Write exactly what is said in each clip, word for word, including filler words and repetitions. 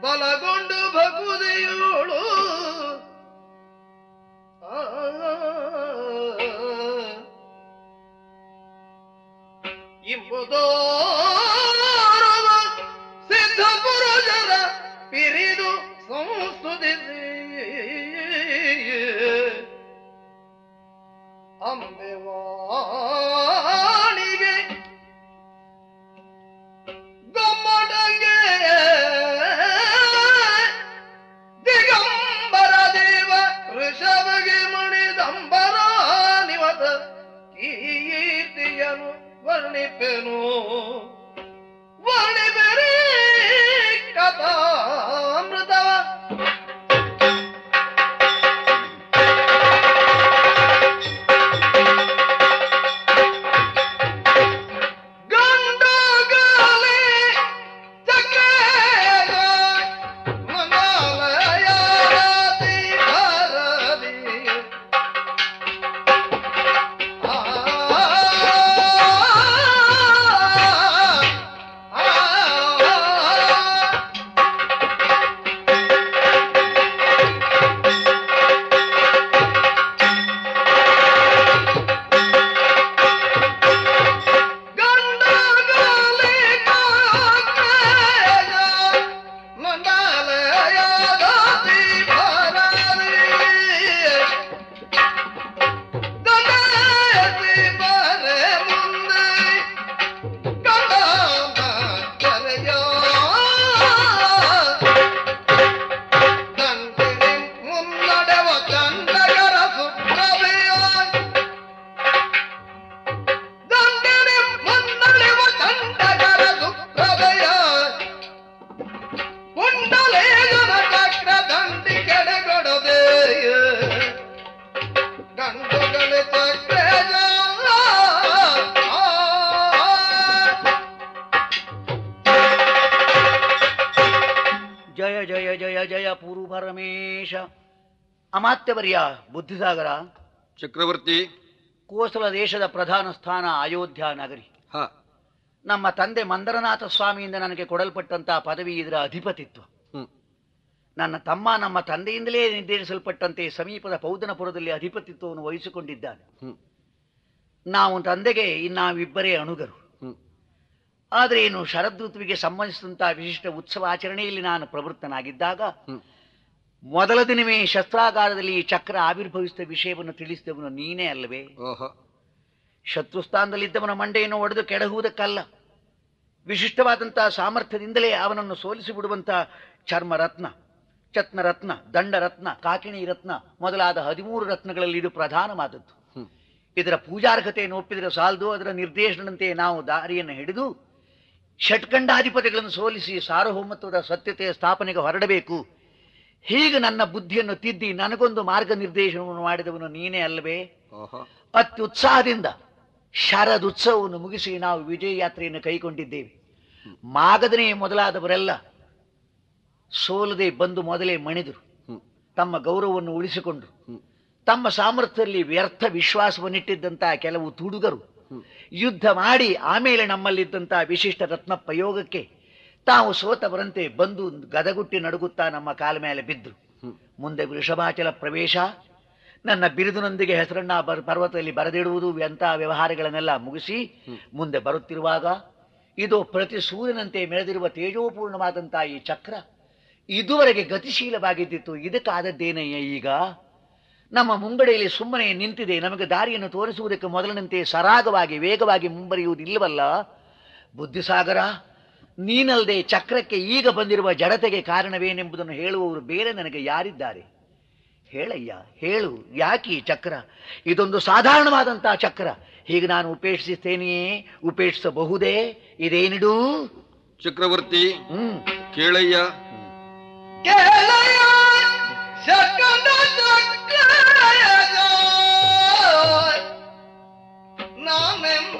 ಬಲಗೊಂಡು ಭಗುದಿಯೋಳು ಇಂಬುದೋ ಸಿದ್ಧ ಪುರುಷರ ಪಿರಿದು ಸಂಸ್ತುತಿಸಿ ಅಂಬೆವಾಣಿಗೆ ಗೊಮ್ಮಟಂಗೆ ದಿಗಂಬರ ದೇವ ಋಷಭಗೆ ಮಣಿದಂಬರ ನಿವತ ಕೀರ್ತಿಯನು ವರ್ಣಿಪೆನು ವರ್ಣಿಪೆರಿ ಕಥಾಮೃತವ ಅಮಾತ್ಯವರ್ಯ ಬುದ್ಧಿಸಾಗರ ಚಕ್ರವರ್ತಿ, ಕೋಸಲ ದೇಶದ ಪ್ರಧಾನ ಸ್ಥಾನ ಅಯೋಧ್ಯ ನಗರಿ. ನಮ್ಮ ತಂದೆ ಮಂದರನಾಥ ಸ್ವಾಮಿಯಿಂದ ನನಗೆ ಕೊಡಲ್ಪಟ್ಟಂತಹ ಪದವಿ ಇದರ ಅಧಿಪತಿತ್ವ. ನನ್ನ ತಮ್ಮ ನಮ್ಮ ತಂದೆಯಿಂದಲೇ ನಿರ್ದೇಶಿಸಲ್ಪಟ್ಟಂತೆ ಸಮೀಪದ ಪೌದನಪುರದಲ್ಲಿ ಅಧಿಪತಿತ್ವವನ್ನು ವಹಿಸಿಕೊಂಡಿದ್ದಾನೆ. ನಾವು ತಂದೆಗೆ ಇನ್ನಾವಿಬ್ಬರೇ ಅಣುಗರು. ಆದರೆ ಇನ್ನು ಶರದೃತುವಿಗೆ ಸಂಬಂಧಿಸಿದಂತಹ ವಿಶಿಷ್ಟ ಉತ್ಸವ ಆಚರಣೆಯಲ್ಲಿ ನಾನು ಪ್ರವೃತ್ತನಾಗಿದ್ದಾಗ ಮೊದಲ ದಿನವೇ ಶಸ್ತ್ರಾಗಾರದಲ್ಲಿ ಈ ಚಕ್ರ ಆವಿರ್ಭವಿಸಿದ ವಿಷಯವನ್ನು ತಿಳಿಸಿದವನು ನೀನೇ ಅಲ್ಲವೇ? ಶತ್ರುಸ್ಥಾನದಲ್ಲಿದ್ದವನ ಮಂಡೆಯನ್ನು ಒಡೆದು ಕೆಡಹುವುದಕ್ಕಲ್ಲ, ವಿಶಿಷ್ಟವಾದಂತಹ ಸಾಮರ್ಥ್ಯದಿಂದಲೇ ಅವನನ್ನು ಸೋಲಿಸಿ ಬಿಡುವಂತಹ ಚರ್ಮರತ್ನ, ಚತ್ನರತ್ನ, ದಂಡರತ್ನ, ಕಾಕಿಣಿ ರತ್ನ ಮೊದಲಾದ ಹದಿಮೂರು ರತ್ನಗಳಲ್ಲಿ ಇದು ಪ್ರಧಾನವಾದದ್ದು. ಇದರ ಪೂಜಾರ್ಹತೆಯನ್ನು ಒಪ್ಪಿದರೆ ಸಾಲದು, ಅದರ ನಿರ್ದೇಶನದಂತೆ ನಾವು ದಾರಿಯನ್ನು ಹಿಡಿದು ಷಟ್ಖಂಡಾಧಿಪತಿಗಳನ್ನು ಸೋಲಿಸಿ ಸಾರ್ವಭೌಮತ್ವದ ಸತ್ಯತೆಯ ಸ್ಥಾಪನೆಗೆ ಹೊರಡಬೇಕು. ಹೀಗೆ ನನ್ನ ಬುದ್ಧಿಯನ್ನು ತಿದ್ದಿ ನನಗೊಂದು ಮಾರ್ಗ ನಿರ್ದೇಶನವನ್ನು ಮಾಡಿದವನು ನೀನೇ ಅಲ್ಲವೇ? ಅತ್ಯುತ್ಸಾಹದಿಂದ ಶರದುತ್ಸವವನ್ನು ಮುಗಿಸಿ ನಾವು ವಿಜಯ ಯಾತ್ರೆಯನ್ನು ಕೈಗೊಂಡಿದ್ದೇವೆ. ಮಾಗದನೇ ಮೊದಲಾದವರೆಲ್ಲ ಸೋಲದೆ ಬಂದು ಮೊದಲೇ ಮಣಿದರು. ತಮ್ಮ ಗೌರವವನ್ನು ಉಳಿಸಿಕೊಂಡರು. ತಮ್ಮ ಸಾಮರ್ಥ್ಯದಲ್ಲಿ ವ್ಯರ್ಥ ವಿಶ್ವಾಸವನ್ನಿಟ್ಟಿದ್ದಂತಹ ಕೆಲವು ತುಡುಗರು ಯುದ್ಧ ಮಾಡಿ ಆಮೇಲೆ ನಮ್ಮಲ್ಲಿದ್ದಂತಹ ವಿಶಿಷ್ಟ ರತ್ನ ಪ್ರಯೋಗಕ್ಕೆ ತಾವು ಸೋತವರಂತೆ ಬಂದು ಗದಗುಟ್ಟಿ ನಡುಗುತ್ತಾ ನಮ್ಮ ಕಾಲ ಮೇಲೆ ಬಿದ್ದರು. ಮುಂದೆ ವೃಷಭಾಚಲ ಪ್ರವೇಶ, ನನ್ನ ಬಿರುದಿನೊಂದಿಗೆ ಹೆಸರನ್ನ ಬರ್ ಪರ್ವತದಲ್ಲಿ ಬರೆದಿಡುವುದು ಎಂತಹ ವ್ಯವಹಾರಗಳನ್ನೆಲ್ಲ ಮುಗಿಸಿ ಮುಂದೆ ಬರುತ್ತಿರುವಾಗ ಇದು ಪ್ರತಿ ಸೂರ್ಯನಂತೆ ಮೆರೆದಿರುವ ತೇಜೋಪೂರ್ಣವಾದಂತಹ ಈ ಚಕ್ರ ಇದುವರೆಗೆ ಗತಿಶೀಲವಾಗಿದ್ದಿತ್ತು. ಇದಕ್ಕಾದದ್ದೇನಯ್ಯ ಈಗ? ನಮ್ಮ ಮುಂಗಡೆಯಲ್ಲಿ ಸುಮ್ಮನೆ ನಿಂತಿದೆ. ನಮಗೆ ದಾರಿಯನ್ನು ತೋರಿಸುವುದಕ್ಕೆ ಮೊದಲಿನಂತೆ ಸರಾಗವಾಗಿ ವೇಗವಾಗಿ ಮುಂಬರಿಯುವುದಿಲ್ಲವಲ್ಲ? ಬುದ್ಧಿಸಾಗರ, ನೀನಲ್ಲದೆ ಚಕ್ರಕ್ಕೆ ಈಗ ಬಂದಿರುವ ಜಡತೆಗೆ ಕಾರಣವೇನೆಂಬುದನ್ನು ಹೇಳುವವರು ಬೇರೆ ನನಗೆ ಯಾರಿದ್ದಾರೆ? ಹೇಳಯ್ಯ, ಹೇಳು. ಯಾಕೆ ಈ ಚಕ್ರ? ಇದೊಂದು ಸಾಧಾರಣವಾದಂತಹ ಚಕ್ರ. ಹೀಗೆ ನಾನು ಉಪೇಕ್ಷಿಸ್ತೇನೆಯೇ? ಉಪೇಕ್ಷಿಸಬಹುದೇ? ಇದೇನಿಡು? ಚಕ್ರವರ್ತಿ, ಹ್ಮ್ ಕೇಳಯ್ಯ. ನಾನೆಂಬ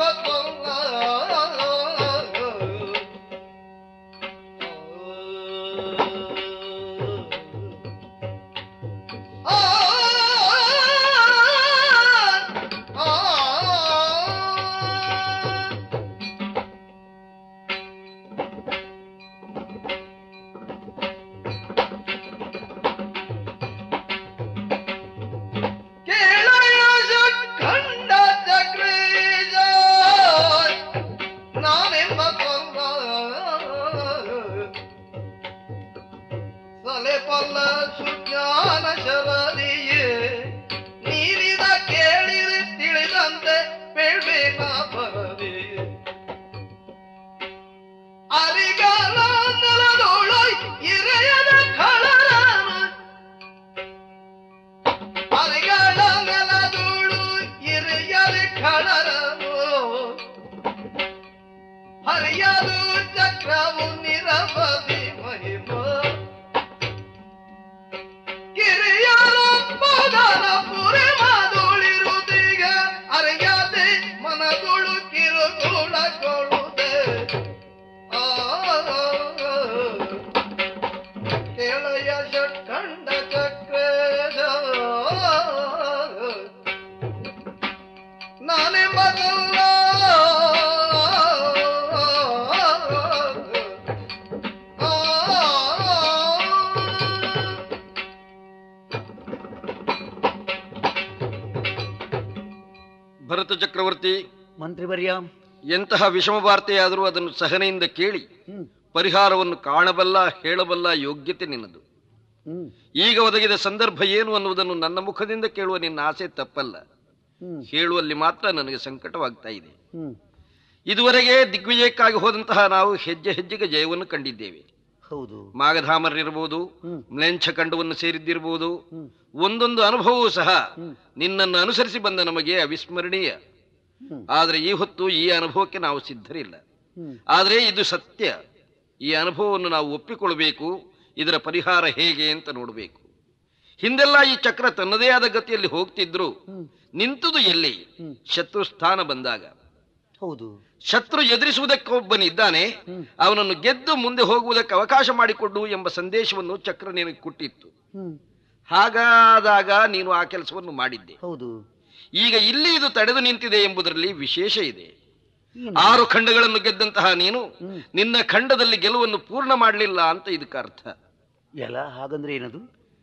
ಮಲೆ ಪಲ್ಲ ಸುಜ್ಞಾನ ಶರದಿಯೇ ನೀರಿದ ಕೇಳಿರಿ ತಿಳಿದಂತೆ ಬೇಡ್ಬೇಕ ಬರದಿ ಅರಿಗಾಲ ನೆಲದೋಳು ಇರೆಯದ ಖಳರ ಅರಿಗಾಲ ನೆಲದೋಳು ಇರೆಯದ ಖಳರನು ಹರಿಯದು ಚಕ್ರವು ನಿರವಧಿ ಮಹಿಮ ಕಿರಿಯರ ಪದನ ಪುರಿ ಮಾದೋಳಿರುವುದೀಗ ಅರಿಯದೆ ಮನದೊಳು ಕಿರುಗುಳಗೊಳ್ಳುದೆ ಕೆಳಯ ಷಟ್ಖಂಡ ಚಕ್ರದ ನಾನೆಂಬದಲ್ಲ ಭರತ ಚಕ್ರವರ್ತಿ, ಮಂತ್ರಿವರ್ಯ, ಎಂತಹ ವಿಷಮ ವಾರ್ತೆಯಾದರೂ ಅದನ್ನು ಸಹನೆಯಿಂದ ಕೇಳಿ ಹ್ಮ್ ಪರಿಹಾರವನ್ನು ಕಾಣಬಲ್ಲ ಹೇಳಬಲ್ಲ ಯೋಗ್ಯತೆ ನಿನ್ನದು. ಹ್ಮ್ ಈಗ ಒದಗಿದ ಸಂದರ್ಭ ಏನು ಅನ್ನುವುದನ್ನು ನನ್ನ ಮುಖದಿಂದ ಕೇಳುವ ನಿನ್ನ ಆಸೆ ತಪ್ಪಲ್ಲ. ಹ್ಮ್ ಹೇಳುವಲ್ಲಿ ಮಾತ್ರ ನನಗೆ ಸಂಕಟವಾಗ್ತಾ ಇದೆ. ಹ್ಮ್ ಇದುವರೆಗೆ ದಿಗ್ವಿಜಯಕ್ಕಾಗಿ ಹೋದಂತಹ ನಾವು ಹೆಜ್ಜೆ ಹೆಜ್ಜೆಗೆ ಜಯವನ್ನು ಕಂಡಿದ್ದೇವೆ. ಹೌದು. ಮಾಗಧಾಮರನಿರಬಹುದು, ಹ್ಮ್ ಮ್ಲೇಂಛ ಖಂಡವನ್ನು ಸೇರಿದ್ದಿರಬಹುದು. ಹ್ಮ್ ಒಂದೊಂದು ಅನುಭವವೂ ಸಹ ಹ್ಮ್ ನಿನ್ನನ್ನು ಅನುಸರಿಸಿ ಬಂದ ನಮಗೆ ಅವಿಸ್ಮರಣೀಯ. ಹ್ಮ್ ಆದರೆ ಈ ಹೊತ್ತು ಈ ಅನುಭವಕ್ಕೆ ನಾವು ಸಿದ್ಧರಿಲ್ಲ. ಹ್ಮ್ ಆದರೆ ಇದು ಸತ್ಯ. ಈ ಅನುಭವವನ್ನು ನಾವು ಒಪ್ಪಿಕೊಳ್ಳಬೇಕು. ಇದರ ಪರಿಹಾರ ಹೇಗೆ ಅಂತ ನೋಡಬೇಕು. ಹಿಂದೆಲ್ಲ ಈ ಚಕ್ರ ತನ್ನದೇ ಆದ ಗತಿಯಲ್ಲಿ ಹೋಗ್ತಿದ್ರು. ಹ್ಮ್ ನಿಂತುದು ಎಲ್ಲಿ? ಹ್ಮ್ ಶತ್ರು ಸ್ಥಾನ ಬಂದಾಗ. ಹೌದು. ಶತ್ರು ಎದುರಿಸುವುದಕ್ಕೆ ಒಬ್ಬನಿದ್ದಾನೆ, ಹ್ಮ್ ಅವನನ್ನು ಗೆದ್ದು ಮುಂದೆ ಹೋಗುವುದಕ್ಕೆ ಅವಕಾಶ ಮಾಡಿಕೊಡು ಎಂಬ ಸಂದೇಶವನ್ನು ಚಕ್ರ ನಿನಗೆ ಕೊಟ್ಟಿತ್ತು. ಹ್ಮ್ ಹಾಗಾದಾಗ ನೀನು ಆ ಕೆಲಸವನ್ನು ಮಾಡಿದ್ದೆ. ಹೌದು. ಈಗ ಇಲ್ಲಿ ಇದು ತಡೆದು ನಿಂತಿದೆ ಎಂಬುದರಲ್ಲಿ ವಿಶೇಷ ಇದೆ. ಏನು? ಆರು ಖಂಡಗಳನ್ನು ಗೆದ್ದಂತಹ ನೀನು ಹ್ಮ್ ನಿನ್ನ ಖಂಡದಲ್ಲಿ ಗೆಲುವನ್ನು ಪೂರ್ಣ ಮಾಡಲಿಲ್ಲ ಅಂತ ಇದಕ್ಕೆ ಅರ್ಥ. ಎಲ್ಲ ಹಾಗಂದ್ರೆ ಏನದು?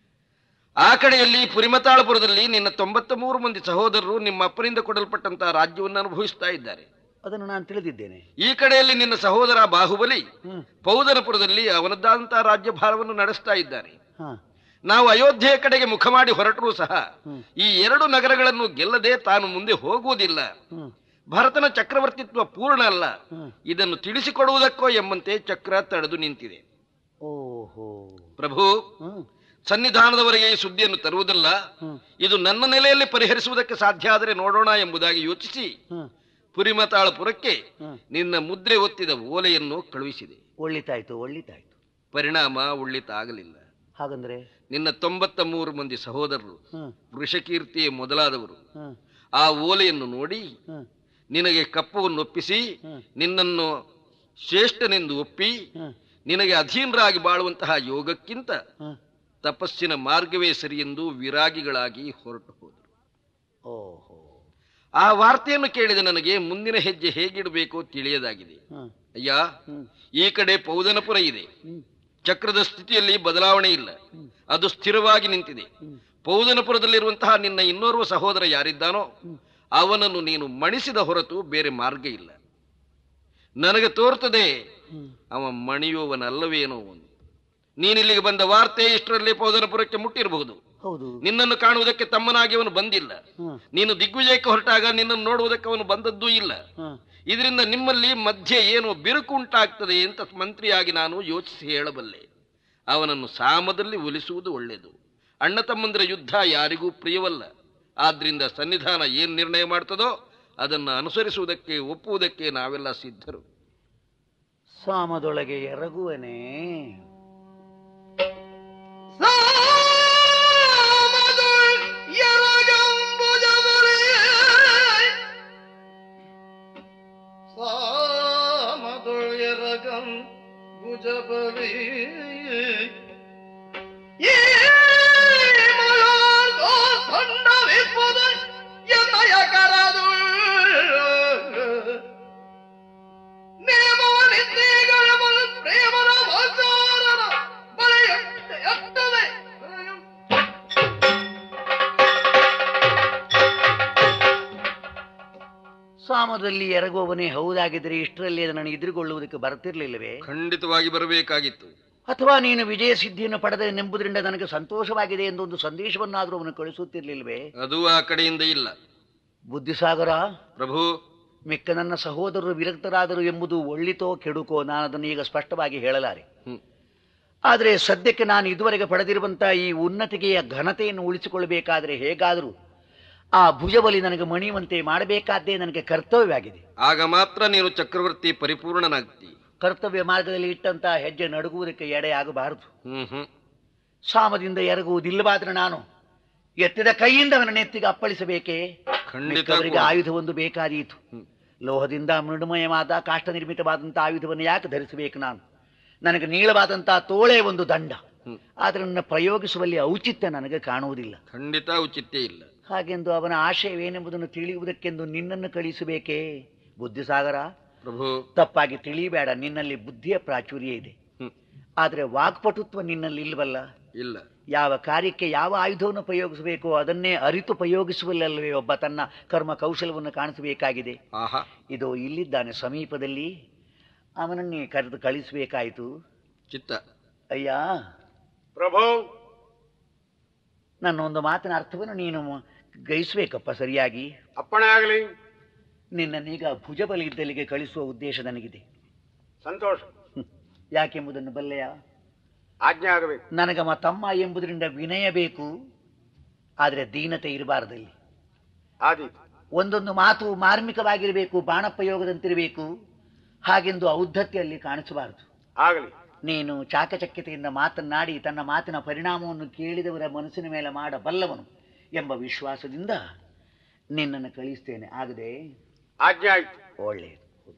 ಆ ಕಡೆಯಲ್ಲಿ ಪುರಿಮತಾಳಪುರದಲ್ಲಿ ನಿನ್ನ ತೊಂಬತ್ತ ಮೂರು ಮಂದಿ ಸಹೋದರರು ನಿಮ್ಮ ಅಪ್ಪನಿಂದ ಕೊಡಲ್ಪಟ್ಟಂತಹ ರಾಜ್ಯವನ್ನು ಅನುಭವಿಸ್ತಾ ಇದ್ದಾರೆ. ಅದನ್ನು ನಾನು ತಿಳಿದಿದ್ದೇನೆ. ಈ ಕಡೆಯಲ್ಲಿ ನಿನ್ನ ಸಹೋದರ ಬಾಹುಬಲಿ ಹ್ಮ್ ಪೌದನಪುರದಲ್ಲಿ ಅವನದ್ದಾದಂತಹ ರಾಜ್ಯಭಾರವನ್ನು ನಡೆಸ್ತಾ ಇದ್ದಾನೆ. ಹಾ ನಾವು ಅಯೋಧ್ಯೆಯ ಕಡೆಗೆ ಮುಖ ಮಾಡಿ ಹೊರಟರೂ ಸಹ ಹ್ಮ್ ಈ ಎರಡು ನಗರಗಳನ್ನು ಗೆಲ್ಲದೆ ತಾನು ಮುಂದೆ ಹೋಗುವುದಿಲ್ಲ. ಹ್ಮ್ ಭರತನ ಚಕ್ರವರ್ತಿತ್ವ ಪೂರ್ಣ ಅಲ್ಲ, ಹ್ಮ್ ಇದನ್ನು ತಿಳಿಸಿಕೊಡುವುದಕ್ಕೋ ಎಂಬಂತೆ ಚಕ್ರ ತಡೆದು ನಿಂತಿದೆ. ಓಹೋ. ಪ್ರಭು, ಹ್ಮ್ ಸನ್ನಿಧಾನದವರೆಗೆ ಈ ಸುದ್ದಿಯನ್ನು ತರುವುದಲ್ಲ, ಹ್ಮ್ ಇದು ನನ್ನ ನೆಲೆಯಲ್ಲಿ ಪರಿಹರಿಸುವುದಕ್ಕೆ ಸಾಧ್ಯ ಆದರೆ ನೋಡೋಣ ಎಂಬುದಾಗಿ ಯೋಚಿಸಿ ಹ್ಮ್ ಪುರಿಮತಾಳಪುರಕ್ಕೆ ಹ್ಮ್ ನಿನ್ನ ಮುದ್ರೆ ಒತ್ತಿದ ಓಲೆಯನ್ನು ಕಳುಹಿಸಿದೆ. ಒಳ್ಳಿತಾಯ್ತು, ಒಳ್ಳಿತಾಯ್ತು. ಪರಿಣಾಮ ಒಳ್ಳಿತಾಗಲಿಲ್ಲ. ಹಾಗಂದ್ರೆ? ನಿನ್ನ ತೊಂಬತ್ತ ಮೂರು ಮಂದಿ ಸಹೋದರರು, ಹ್ಮ್ ವೃಷಕೀರ್ತಿ ಮೊದಲಾದವರು ಹ್ಮ್ ಆ ಓಲೆಯನ್ನು ನೋಡಿ ಹ್ಮ್ ನಿನಗೆ ಕಪ್ಪವನ್ನು ಒಪ್ಪಿಸಿ ಹ್ಮ್ ನಿನ್ನನ್ನು ಶ್ರೇಷ್ಠನೆಂದು ಒಪ್ಪಿ ಹ್ಮ್ ನಿನಗೆ ಅಧೀನರಾಗಿ ಬಾಳುವಂತಹ ಯೋಗಕ್ಕಿಂತ ಹ್ಮ್ ತಪಸ್ಸಿನ ಮಾರ್ಗವೇ ಸರಿ ಎಂದು ವಿರಾಗಿಗಳಾಗಿ ಹೊರಟು ಹೋದರು. ಓಹೋ. ಆ ವಾರ್ತೆಯನ್ನು ಕೇಳಿದ ನನಗೆ ಮುಂದಿನ ಹೆಜ್ಜೆ ಹೇಗಿಡಬೇಕೋ ತಿಳಿಯದಾಗಿದೆ. ಹ್ಮ್ ಅಯ್ಯ, ಹ್ಮ್ ಈ ಕಡೆ ಪೌದನಪುರ ಇದೆ. ಹ್ಮ್ ಚಕ್ರದ ಸ್ಥಿತಿಯಲ್ಲಿ ಬದಲಾವಣೆ ಇಲ್ಲ, ಹ್ಮ್ ಅದು ಸ್ಥಿರವಾಗಿ ನಿಂತಿದೆ. ಹ್ಮ್ ಪೌದನಪುರದಲ್ಲಿರುವಂತಹ ನಿನ್ನ ಇನ್ನೋರ್ವ ಸಹೋದರ ಯಾರಿದ್ದಾನೋ ಹ್ಮ್ ಅವನನ್ನು ನೀನು ಮಣಿಸಿದ ಹೊರತು ಬೇರೆ ಮಾರ್ಗ ಇಲ್ಲ. ನನಗೆ ತೋರ್ತದೆ ಹ್ಮ್ ಅವ ಮಣಿಯುವವನಲ್ಲವೇನೋ ಒಂದು. ನೀನಿಲ್ಲಿಗೆ ಬಂದ ವಾರ್ತೆ ಇಷ್ಟರಲ್ಲಿ ಪೌದನಪುರಕ್ಕೆ ಮುಟ್ಟಿರಬಹುದು. ಹೌದು. ನಿನ್ನನ್ನು ಕಾಣುವುದಕ್ಕೆ ತಮ್ಮನಾಗಿ ಅವನು ಬಂದಿಲ್ಲ. ಹ್ಮ್ ನೀನು ದಿಗ್ವಿಜಯಕ್ಕೆ ಹೊರಟಾಗ ನಿನ್ನನ್ನು ನೋಡುವುದಕ್ಕೆ ಅವನು ಬಂದದ್ದೂ ಇಲ್ಲ. ಹ್ಮ್ ಇದರಿಂದ ನಿಮ್ಮಲ್ಲಿ ಮಧ್ಯೆ ಏನೋ ಬಿರುಕು ಉಂಟಾಗ್ತದೆ ಅಂತ ಮಂತ್ರಿಯಾಗಿ ನಾನು ಯೋಚಿಸಿ ಹೇಳಬಲ್ಲೆ. ಅವನನ್ನು ಸಾಮದಲ್ಲಿ ಒಲಿಸುವುದು ಒಳ್ಳೆಯದು. ಅಣ್ಣ ತಮ್ಮಂದಿರ ಯುದ್ಧ ಯಾರಿಗೂ ಪ್ರಿಯವಲ್ಲ. ಆದ್ರಿಂದ ಸನ್ನಿಧಾನ ಏನು ನಿರ್ಣಯ ಮಾಡ್ತದೋ ಅದನ್ನು ಅನುಸರಿಸುವುದಕ್ಕೆ ಒಪ್ಪುವುದಕ್ಕೆ ನಾವೆಲ್ಲ ಸಿದ್ಧರು. ಸಾಮದೊಳಗೆ ಎರಗುವನೇ. ಸಾಮದಲ್ಲಿ ಎರಗುವವನೇ ಹೌದಾಗಿದ್ರೆ ಇಷ್ಟರಲ್ಲಿ ನನಗೆ ಎದುರುಗೊಳ್ಳುವುದಕ್ಕೆ ಬರ್ತಿರ್ಲಿಲ್ಲವೇ? ಖಂಡಿತವಾಗಿ ಬರಬೇಕಾಗಿತ್ತು. ಅಥವಾ ನೀನು ವಿಜಯ ಸಿದ್ಧಿಯನ್ನು ಪಡೆದನೆಂಬುದರಿಂದ ನನಗೆ ಸಂತೋಷವಾಗಿದೆ ಎಂದು ಒಂದು ಸಂದೇಶವನ್ನಾದರೂ ಅವನು ಕಳಿಸುತ್ತಿರಲಿಲ್ವೇ? ಅದು ಆ ಕಡೆಯಿಂದ ಇಲ್ಲ. ಬುದ್ಧಿಸಾಗರ ಪ್ರಭು, ಮಿಕ್ಕ ನನ್ನ ಸಹೋದರರು ವಿರಕ್ತರಾದರು ಎಂಬುದು ಒಳ್ಳಿತೋ ಕೆಡುಕೋ ನಾನು ಅದನ್ನು ಈಗ ಸ್ಪಷ್ಟವಾಗಿ ಹೇಳಲಾರೆ. ಆದರೆ ಸದ್ಯಕ್ಕೆ ನಾನು ಇದುವರೆಗೆ ಪಡೆದಿರುವಂತಹ ಈ ಉನ್ನತಿಗೆಯ ಘನತೆಯನ್ನು ಉಳಿಸಿಕೊಳ್ಳಬೇಕಾದರೆ ಹೇಗಾದರೂ ಆ ಭುಜಬಲಿ ನನಗೆ ಮಣಿಯುವಂತೆ ಮಾಡಬೇಕಾದ್ದೇ ನನಗೆ ಕರ್ತವ್ಯವಾಗಿದೆ. ಆಗ ಮಾತ್ರ ನೀನು ಚಕ್ರವರ್ತಿ ಪರಿಪೂರ್ಣನಾಗ್ತಿ. ಕರ್ತವ್ಯ ಮಾರ್ಗದಲ್ಲಿ ಇಟ್ಟಂತಹ ಹೆಜ್ಜೆ ನಡುಗುವುದಕ್ಕೆ ಎಡೆಯಾಗಬಾರದು. ಹ್ಮ್ ಹ್ಮ್ ಸಾಮದಿಂದ ಎರಗುವುದಿಲ್ಲವಾದ್ರೆ ನಾನು ಎತ್ತಿದ ಕೈಯಿಂದ ಅವನ ನೆತ್ತಿಗೆ ಅಪ್ಪಳಿಸಬೇಕೇ? ಅವರಿಗೆ ಆಯುಧವೊಂದು ಬೇಕಾದೀತು. ಲೋಹದಿಂದ ಮೃಣಮಯವಾದ ಕಾಷ್ಟ ನಿರ್ಮಿತವಾದಂತಹ ಆಯುಧವನ್ನು ಯಾಕೆ ಧರಿಸಬೇಕು ನಾನು? ನನಗೆ ನೀಳವಾದಂತಹ ತೋಳೆ ಒಂದು ದಂಡ, ಆದರೆ ನನ್ನ ಪ್ರಯೋಗಿಸುವಲ್ಲಿ ಔಚಿತ್ಯ ನನಗೆ ಕಾಣುವುದಿಲ್ಲ. ಖಂಡಿತ ಔಚಿತ್ಯ ಇಲ್ಲ. ಹಾಗೆಂದು ಅವನ ಆಶಯವೇನೆಂಬುದನ್ನು ತಿಳಿಯುವುದಕ್ಕೆಂದು ನಿನ್ನನ್ನು ಕಳಿಸಬೇಕೇ? ಬುದ್ಧಿಸಾಗರ, ಪ್ರಭು ತಪ್ಪಾಗಿ ತಿಳಿಯಬೇಡ. ನಿನ್ನಲ್ಲಿ ಬುದ್ಧಿಯ ಪ್ರಾಚುರ್ಯ ಇದೆ, ಆದರೆ ವಾಗ್ಪಟುತ್ವ ನಿನ್ನಲ್ಲಿ ಇಲ್ವಲ್ಲ. ಇಲ್ಲ. ಯಾವ ಕಾರ್ಯಕ್ಕೆ ಯಾವ ಆಯುಧವನ್ನು ಪ್ರಯೋಗಿಸಬೇಕೋ ಅದನ್ನೇ ಅರಿತು ಪ್ರಯೋಗಿಸುವಲ್ಲವೇ ಒಬ್ಬ ತನ್ನ ಕರ್ಮ ಕೌಶಲವನ್ನು ಕಾಣಿಸಬೇಕಾಗಿದೆ. ಇದು ಇಲ್ಲಿದ್ದಾನೆ ಸಮೀಪದಲ್ಲಿ, ಅವನನ್ನೇ ಕರೆದು ಕಳಿಸಬೇಕಾಯಿತು. ಚಿತ್ತ. ಅಯ್ಯ ಪ್ರಭು, ನನ್ನ ಒಂದು ಮಾತಿನ ಅರ್ಥವನ್ನು ನೀನು ಗ್ರಹಿಸಬೇಕಪ್ಪ ಸರಿಯಾಗಿ. ಅಪ್ಪಣೆ ಆಗಲಿ. ನಿನ್ನನ್ನೀಗ ಭುಜಬಲಿ ಇದ್ದಲ್ಲಿಗೆ ಕಳಿಸುವ ಉದ್ದೇಶ ನನಗಿದೆ. ಸಂತೋಷ. ಯಾಕೆಂಬುದನ್ನು ಬಲ್ಲೆಯ? ಆಜ್ಞೆ ಆಗಬೇಕು. ನನಗಮ್ಮ ತಮ್ಮ ಎಂಬುದರಿಂದ ವಿನಯ ಬೇಕು, ಆದರೆ ದೀನತೆ ಇರಬಾರದಲ್ಲಿ. ಆದೀತು. ಒಂದೊಂದು ಮಾತು ಮಾರ್ಮಿಕವಾಗಿರಬೇಕು, ಬಾಣಪ್ರಯೋಗದಂತಿರಬೇಕು. ಹಾಗೆಂದು ಔದ್ಧತ್ಯಲ್ಲಿ ಕಾಣಿಸಬಾರದು. ಆಗಲಿ. ನೀನು ಚಾಕಚಕ್ಯತೆಯಿಂದ ಮಾತನ್ನಾಡಿ ತನ್ನ ಮಾತಿನ ಪರಿಣಾಮವನ್ನು ಕೇಳಿದವರ ಮನಸ್ಸಿನ ಮೇಲೆ ಮಾಡಬಲ್ಲವನು ಎಂಬ ವಿಶ್ವಾಸದಿಂದ ನಿನ್ನನ್ನು ಕಳಿಸ್ತೇನೆ. ಆಗದೆ? ಆಜ್ಞೆ ಆಯ್ತು. ಒಳ್ಳೆಯದು.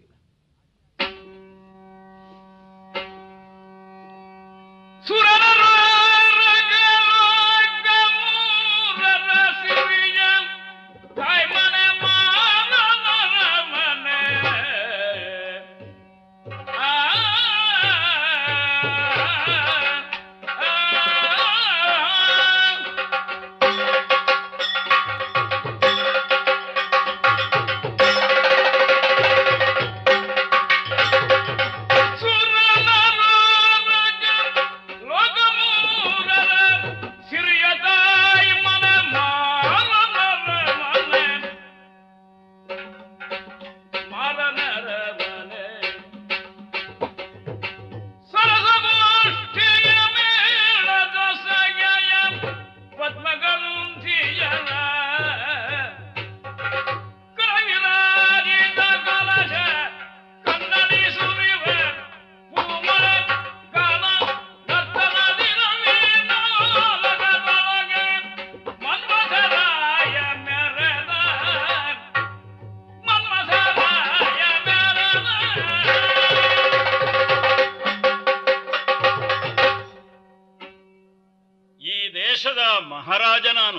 ಮಹಾರಾಜ ನಾನು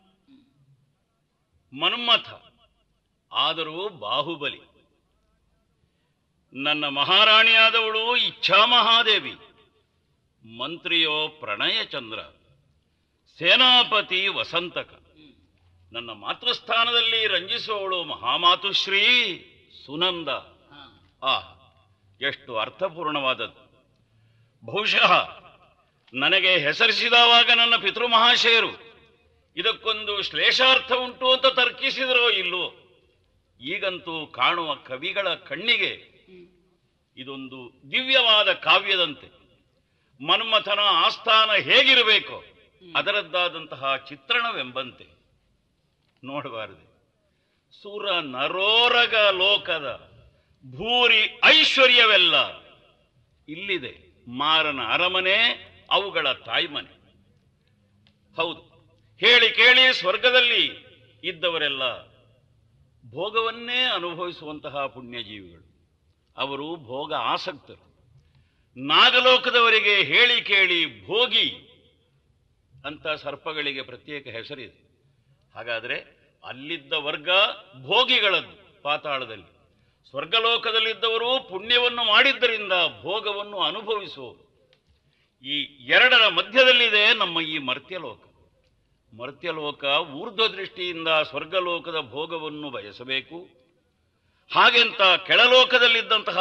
ಮನ್ಮಥ, ಆದರೂ ಬಾಹುಬಲಿ. ನನ್ನ ಮಹಾರಾಣಿಯಾದವಳು ಇಚ್ಛಾ ಮಹಾದೇವಿ, ಮಂತ್ರಿಯೋ ಪ್ರಣಯಚಂದ್ರ, ಸೇನಾಪತಿ ವಸಂತಕ. ನನ್ನ ಮಾತೃಸ್ಥಾನದಲ್ಲಿ ರಂಜಿಸುವವಳು ಮಹಾಮಾತುಶ್ರೀ ಸುನಂದ. ಆ ಎಷ್ಟು ಅರ್ಥಪೂರ್ಣವಾದದ್ದು. ಬಹುಶಃ ನನಗೆ ಹೆಸರಿಸಿದವಾಗ ನನ್ನ ಪಿತೃಮಹಾಶಯರು ಇದಕ್ಕೊಂದು ಶ್ಲೇಷಾರ್ಥ ಉಂಟು ಅಂತ ತರ್ಕಿಸಿದರೋ ಇಲ್ಲವೋ, ಈಗಂತೂ ಕಾಣುವ ಕವಿಗಳ ಕಣ್ಣಿಗೆ ಇದೊಂದು ದಿವ್ಯವಾದ ಕಾವ್ಯದಂತೆ. ಮನ್ಮಥನ ಆಸ್ಥಾನ ಹೇಗಿರಬೇಕೋ ಅದರದ್ದಾದಂತಹ ಚಿತ್ರಣವೆಂಬಂತೆ. ನೋಡಬಾರದೆ, ಸುರ ನರೋರಗ ಲೋಕದ ಭೂರಿ ಐಶ್ವರ್ಯವೆಲ್ಲ ಇಲ್ಲಿದೆ. ಮಾರನ ಅರಮನೆ, ಅವುಗಳ ತಾಯ್ಮನೆ. ಹೌದು, ಹೇಳಿ ಕೇಳಿ ಸ್ವರ್ಗದಲ್ಲಿ ಇದ್ದವರೆಲ್ಲ ಭೋಗವನ್ನೇ ಅನುಭವಿಸುವಂತಹ ಪುಣ್ಯಜೀವಿಗಳು. ಅವರು ಭೋಗ ಆಸಕ್ತರು. ನಾಗಲೋಕದವರಿಗೆ ಹೇಳಿ ಕೇಳಿ ಭೋಗಿ ಅಂತ ಸರ್ಪಗಳಿಗೆ ಪ್ರತ್ಯೇಕ ಹೆಸರಿದೆ. ಹಾಗಾದರೆ ಅಲ್ಲಿದ್ದ ವರ್ಗ ಭೋಗಿಗಳದ್ದು ಪಾತಾಳದಲ್ಲಿ. ಸ್ವರ್ಗಲೋಕದಲ್ಲಿದ್ದವರು ಪುಣ್ಯವನ್ನು ಮಾಡಿದ್ದರಿಂದ ಭೋಗವನ್ನು ಅನುಭವಿಸುವರು. ಈ ಎರಡರ ಮಧ್ಯದಲ್ಲಿದೆ ನಮ್ಮ ಈ ಮರ್ತ್ಯಲೋಕ. ಮರ್ತ್ಯಲೋಕ ಊರ್ಧ್ವ ದೃಷ್ಟಿಯಿಂದ ಸ್ವರ್ಗಲೋಕದ ಭೋಗವನ್ನು ಬಯಸಬೇಕು. ಹಾಗೆಂತ ಕೆಳಲೋಕದಲ್ಲಿದ್ದಂತಹ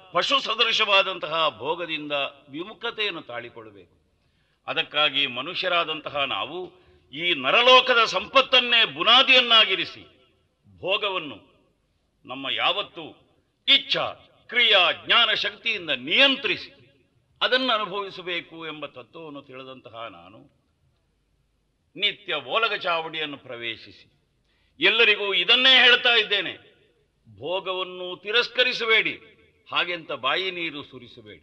ಪಶು ಸದೃಶವಾದಂತಹ ಭೋಗದಿಂದ ವಿಮುಖತೆಯನ್ನು ತಾಳಿಕೊಳ್ಳಬೇಕು. ಅದಕ್ಕಾಗಿ ಮನುಷ್ಯರಾದಂತಹ ನಾವು ಈ ನರಲೋಕದ ಸಂಪತ್ತನ್ನೇ ಬುನಾದಿಯನ್ನಾಗಿರಿಸಿ ಭೋಗವನ್ನು ನಮ್ಮ ಯಾವತ್ತೂ ಇಚ್ಛಾ ಕ್ರಿಯಾ ಜ್ಞಾನ ಶಕ್ತಿಯಿಂದ ನಿಯಂತ್ರಿಸಿ ಅದನ್ನು ಅನುಭವಿಸಬೇಕು ಎಂಬ ತತ್ವವನ್ನು ತಿಳಿದಂತಹ ನಾನು ನಿತ್ಯ ಓಲಗ ಚಾವಡಿಯನ್ನು ಪ್ರವೇಶಿಸಿ ಎಲ್ಲರಿಗೂ ಇದನ್ನೇ ಹೇಳ್ತಾ ಇದ್ದೇನೆ. ಭೋಗವನ್ನು ತಿರಸ್ಕರಿಸಬೇಡಿ, ಹಾಗೆಂತ ಬಾಯಿ ನೀರು ಸುರಿಸಬೇಡಿ.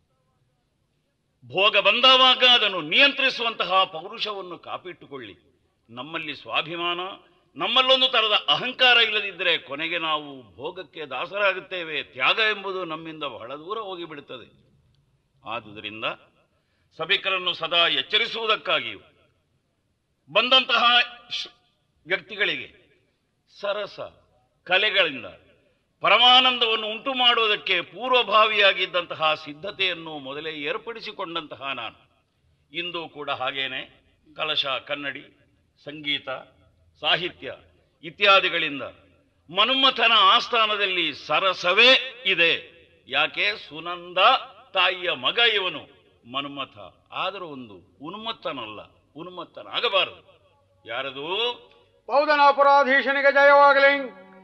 ಭೋಗ ಬಂದವಾಗ ಅದನ್ನು ನಿಯಂತ್ರಿಸುವಂತಹ ಪೌರುಷವನ್ನು ಕಾಪಿಟ್ಟುಕೊಳ್ಳಿ. ನಮ್ಮಲ್ಲಿ ಸ್ವಾಭಿಮಾನ, ನಮ್ಮಲ್ಲೊಂದು ತರದ ಅಹಂಕಾರ ಇಲ್ಲದಿದ್ದರೆ ಕೊನೆಗೆ ನಾವು ಭೋಗಕ್ಕೆ ದಾಸರಾಗುತ್ತೇವೆ. ತ್ಯಾಗ ಎಂಬುದು ನಮ್ಮಿಂದ ಬಹಳ ದೂರ ಹೋಗಿಬಿಡುತ್ತದೆ. ಆದುದರಿಂದ ಸಭಿಕರನ್ನು ಸದಾ ಎಚ್ಚರಿಸುವುದಕ್ಕಾಗಿಯೂ ಬಂದಂತಹ ವ್ಯಕ್ತಿಗಳಿಗೆ ಸರಸ ಕಲೆಗಳಿಂದ ಪರಮಾನಂದವನ್ನು ಉಂಟು ಮಾಡುವುದಕ್ಕೆ ಪೂರ್ವಭಾವಿಯಾಗಿದ್ದಂತಹ ಸಿದ್ಧತೆಯನ್ನು ಮೊದಲೇ ಏರ್ಪಡಿಸಿಕೊಂಡಂತಹ ನಾನು ಇಂದು ಕೂಡ ಹಾಗೇನೆ ಕಲಶ, ಕನ್ನಡಿ, ಸಂಗೀತ, ಸಾಹಿತ್ಯ ಇತ್ಯಾದಿಗಳಿಂದ ಮನ್ಮಥನ ಆಸ್ಥಾನದಲ್ಲಿ ಸರಸವೇ ಇದೆ. ಯಾಕೆ? ಸುನಂದ ತಾಯಿಯ ಮಗ ಇವನು ಮನ್ಮಥ. ಆದರೂ ಒಂದು ಉನ್ಮತ್ತನಲ್ಲ, ಉನ್ಮತ್ತನಾಗಬಾರದು. ಯಾರದು? ಪೌದನಾಪುರಾಧೀಶನಿಗೆ ಜಯವಾಗಲಿ.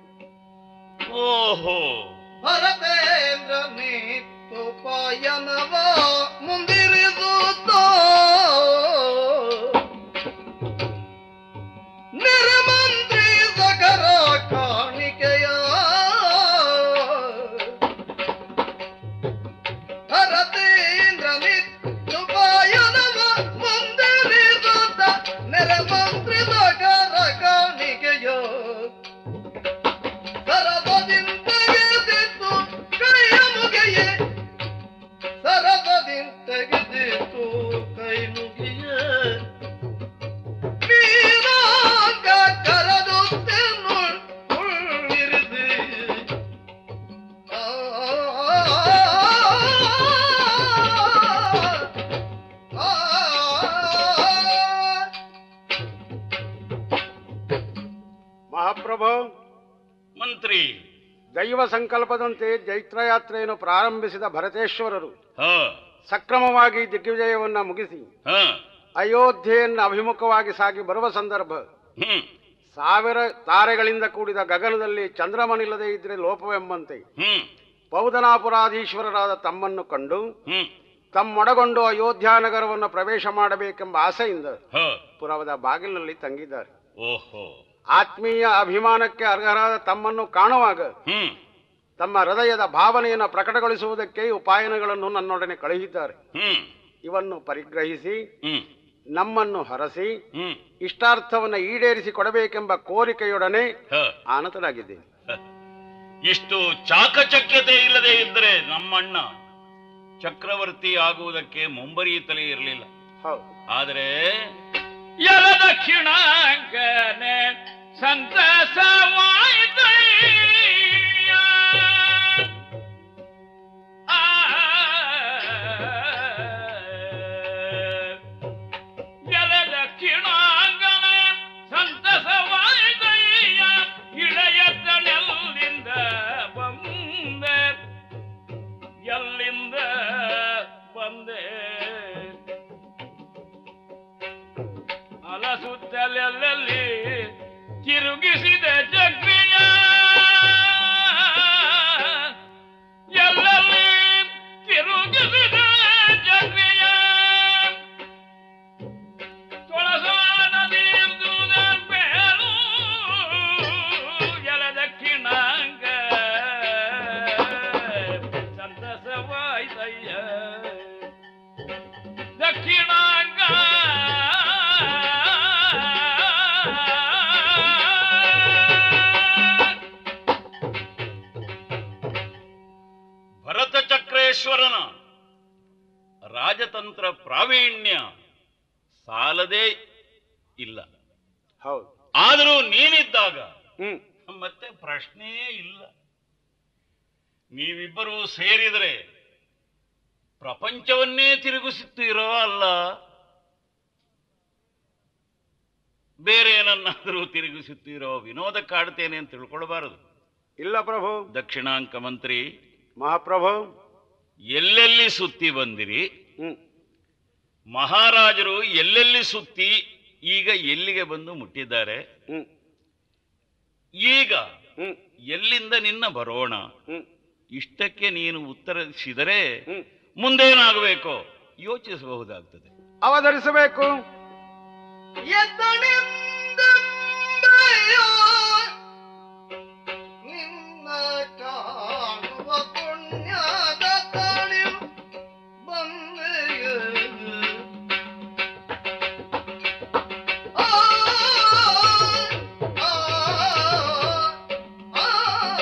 ಓಹೋ, ಭರತೇಂದ್ರ ನೀತುಪಾಯನವ ಮುಂದಿರಿಸುತ್ತ ನಿರ್ಮಂತ್ರಿ ಸಕರ ಕಾಣಿಕೆಯ ಭರತೇಂದ್ರ ನೀತುಪಾಯನವ ಮುಂದಿರಿಸುತ್ತ ನಿರ್ಮಂತ್ರಿ ಸಕರ ಕಾಣಿಕೆಯ ಸರಬದಿಂತೆಗೆದಿತ್ತು ಕೈಯ ಮುಗಿಯೇ ಸರಬದಿಂತೆಗೆದಿತ್ತು ಕೈ ಮುಗಿಯೇ ನೀರಾಗ ಕರದುತ್ತೆನ್ನು ಉಳ್ಳಿರಿಸಿ ಆ ಮಹಾಪ್ರಭು, ಮಂತ್ರಿ, ದೈವ ಸಂಕಲ್ಪದಂತೆ ಜೈತ್ರಯಾತ್ರೆಯನ್ನು ಪ್ರಾರಂಭಿಸಿದ ಭರತೇಶ್ವರರು ಹ ಸಕ್ರಮವಾಗಿ ದಿಗ್ವಿಜಯವನ್ನ ಮುಗಿಸಿ ಹ ಅಯೋಧ್ಯೆಯನ್ನು ಅಭಿಮುಖವಾಗಿ ಸಾಗಿ ಬರುವ ಸಂದರ್ಭ ಹ್ಮ್ ಸಾವಿರ ತಾರೆಗಳಿಂದ ಕೂಡಿದ ಗಗನದಲ್ಲಿ ಚಂದ್ರಮನಿಲ್ಲದೆ ಇದ್ರೆ ಲೋಪವೆಂಬಂತೆ ಹ್ಮ್ ಪೌದನಾಪುರಾಧೀಶ್ವರರಾದ ತಮ್ಮನ್ನು ಕಂಡು ಹ್ಮ್ ತಮ್ಮೊಡಗೊಂಡು ಅಯೋಧ್ಯಾನಗರವನ್ನು ಪ್ರವೇಶ ಮಾಡಬೇಕೆಂಬ ಆಸೆಯಿಂದ ಹ ಪುರವದ ಬಾಗಿಲಿನಲ್ಲಿ ತಂಗಿದ್ದಾರೆ. ಓಹೋ, ಆತ್ಮೀಯ ಅಭಿಮಾನಕ್ಕೆ ಅರ್ಹರಾದ ತಮ್ಮನ್ನು ಕಾಣುವಾಗ ಹ್ಮ್ ತಮ್ಮ ಹೃದಯದ ಭಾವನೆಯನ್ನು ಪ್ರಕಟಗೊಳಿಸುವುದಕ್ಕೆ ಉಪಾಯನಗಳನ್ನು ನನ್ನೊಡನೆ ಕಳುಹಿದ್ದಾರೆ. ಹ್ಮ್ ಇವನ್ನು ಪರಿಗ್ರಹಿಸಿ ಹ್ಮ್ ನಮ್ಮನ್ನು ಹರಸಿ ಹ್ಮ್ ಇಷ್ಟಾರ್ಥವನ್ನು ಈಡೇರಿಸಿ ಕೊಡಬೇಕೆಂಬ ಕೋರಿಕೆಯೊಡನೆ ಹ ಆನತನಾಗಿದ್ದೇನೆ. ಇಷ್ಟು ಚಾಕಚಕ್ಯತೆ ಇಲ್ಲದೆ ಇದ್ದರೆ ನಮ್ಮಣ್ಣ ಚಕ್ರವರ್ತಿ ಆಗುವುದಕ್ಕೆ ಮುಂಬರಿಯುತ್ತಲೇ ಇರಲಿಲ್ಲ. ಹೌದು, ಆದರೆ ಎಲ ದಕ್ಷಿಣಾಂಗನೆ ಸಂತಸವಾಯಿತಯ್ಯ. ಆ ಎಲ ದಕ್ಷಿಣಾಂಗನ ಸಂತಸವಾಯಿತಯ್ಯ. ಇಳೆಯತನೆಲ್ಲಿಂದ ಬಂದೆ, ಎಲ್ಲಿಂದ ಬಂದೆ, ಅಲಸುತ್ತಲೆಲ್ಲಿ ತಿರುಗಿಸಿದ ಚಕ್ರಿಯ, ಎಲ್ಲಲ್ಲಿ ತಿರುಗಿಸಿದ ಚಕ್ರಿಯ. ತೊಳಸಾನ ತೀರ್ದುದ ಬೇರು ಎಲ ದಕ್ಷಿಣಾಂಗ ಸಂತಸವಾಯ್ತಯ್ಯ. ದಕ್ಷಿಣಾಂಗ ಭರತ ಚಕ್ರೇಶ್ವರನ ರಾಜತಂತ್ರ ಪ್ರಾವೀಣ್ಯ ಸಾಲದೇ ಇಲ್ಲ. ಹೌದು. ಆದರೂ ನೀನಿದ್ದಾಗ ಹ್ಮ್ ಮತ್ತೆ ಪ್ರಶ್ನೆಯೇ ಇಲ್ಲ. ನೀವಿಬ್ಬರೂ ಸೇರಿದರೆ ಪ್ರಪಂಚವನ್ನೇ ತಿರುಗಿಸುತ್ತೀರೋ ಅಲ್ಲ, ಬೇರೆ ಏನನ್ನಾದರೂ ತಿರುಗಿಸುತ್ತೀರೋ? ವಿನೋದ ಕಾಡ್ತೇನೆ ಅಂತ ತಿಳ್ಕೊಳ್ಬಾರದು. ಇಲ್ಲ ಪ್ರಭು. ದಕ್ಷಿಣಾಂಕ ಮಂತ್ರಿ, ಮಹಾಪ್ರಭು. ಎಲ್ಲೆಲ್ಲಿ ಸುತ್ತಿ ಬಂದಿರಿ? ಹ್ಮ್ ಮಹಾರಾಜರು ಎಲ್ಲೆಲ್ಲಿ ಸುತ್ತಿ ಈಗ ಎಲ್ಲಿಗೆ ಬಂದು ಮುಟ್ಟಿದ್ದಾರೆ? ಹ್ಮ್ ಈಗ ಹ್ಮ್ ಎಲ್ಲಿಂದ ನಿನ್ನ ಬರೋಣ? ಹ್ಮ್ ಇಷ್ಟಕ್ಕೆ ನೀನು ಉತ್ತರಿಸಿದರೆ ಹ್ಮ್ ಮುಂದೇನಾಗಬೇಕೋ ಯೋಚಿಸಬಹುದಾಗ್ತದೆ. ಅವತರಿಸಬೇಕು. ನಿನ್ನ ಕಾಣುವ ಪುಣ್ಯದ ತಳಿ ಬಂದೆಯ ಆ ಆ ಆ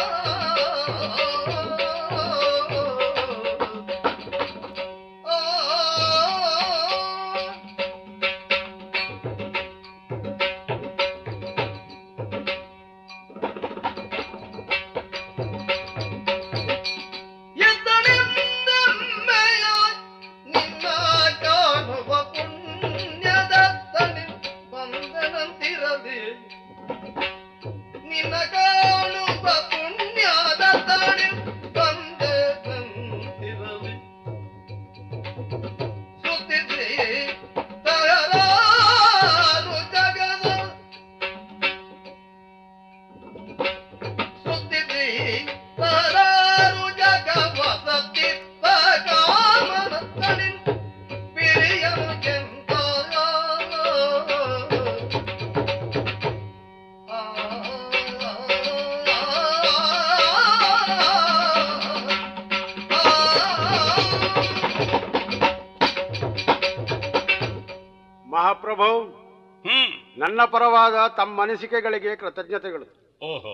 ಮಹಾಪ್ರಭು, ಹ್ಮ್ ನನ್ನ ಪರವಾದ ತಮ್ಮ ಅನಿಸಿಕೆಗಳಿಗೆ ಕೃತಜ್ಞತೆಗಳು. ಓಹೋ,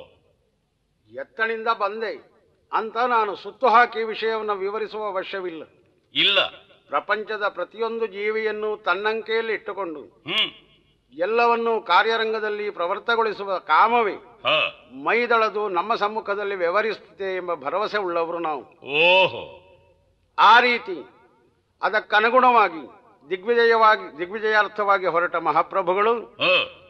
ಎತ್ತಣಿಂದ ಬಂದೆ ಅಂತ ನಾನು ಸುತ್ತು ಹಾಕಿ ವಿಷಯವನ್ನು ವಿವರಿಸುವ ಅವಶ್ಯವಿಲ್ಲ. ಇಲ್ಲ. ಪ್ರಪಂಚದ ಪ್ರತಿಯೊಂದು ಜೀವಿಯನ್ನು ತನ್ನಂಕೆಯಲ್ಲಿ ಇಟ್ಟುಕೊಂಡು ಹ್ಮ್ ಎಲ್ಲವನ್ನೂ ಕಾರ್ಯರಂಗದಲ್ಲಿ ಪ್ರವರ್ತಗೊಳಿಸುವ ಕಾಮವೇ ಹ ಮೈದಳದು ನಮ್ಮ ಸಮ್ಮುಖದಲ್ಲಿ ವ್ಯವಹರಿಸುತ್ತೆ ಎಂಬ ಭರವಸೆ ಉಳ್ಳವರು ನಾವು. ಓಹೋ, ಆ ರೀತಿ ಅದಕ್ಕನುಗುಣವಾಗಿ ದಿಗ್ವಿಜಯವಾಗಿ ದಿಗ್ವಿಜಯಾರ್ಥವಾಗಿ ಹೊರಟ ಮಹಾಪ್ರಭುಗಳು ಹ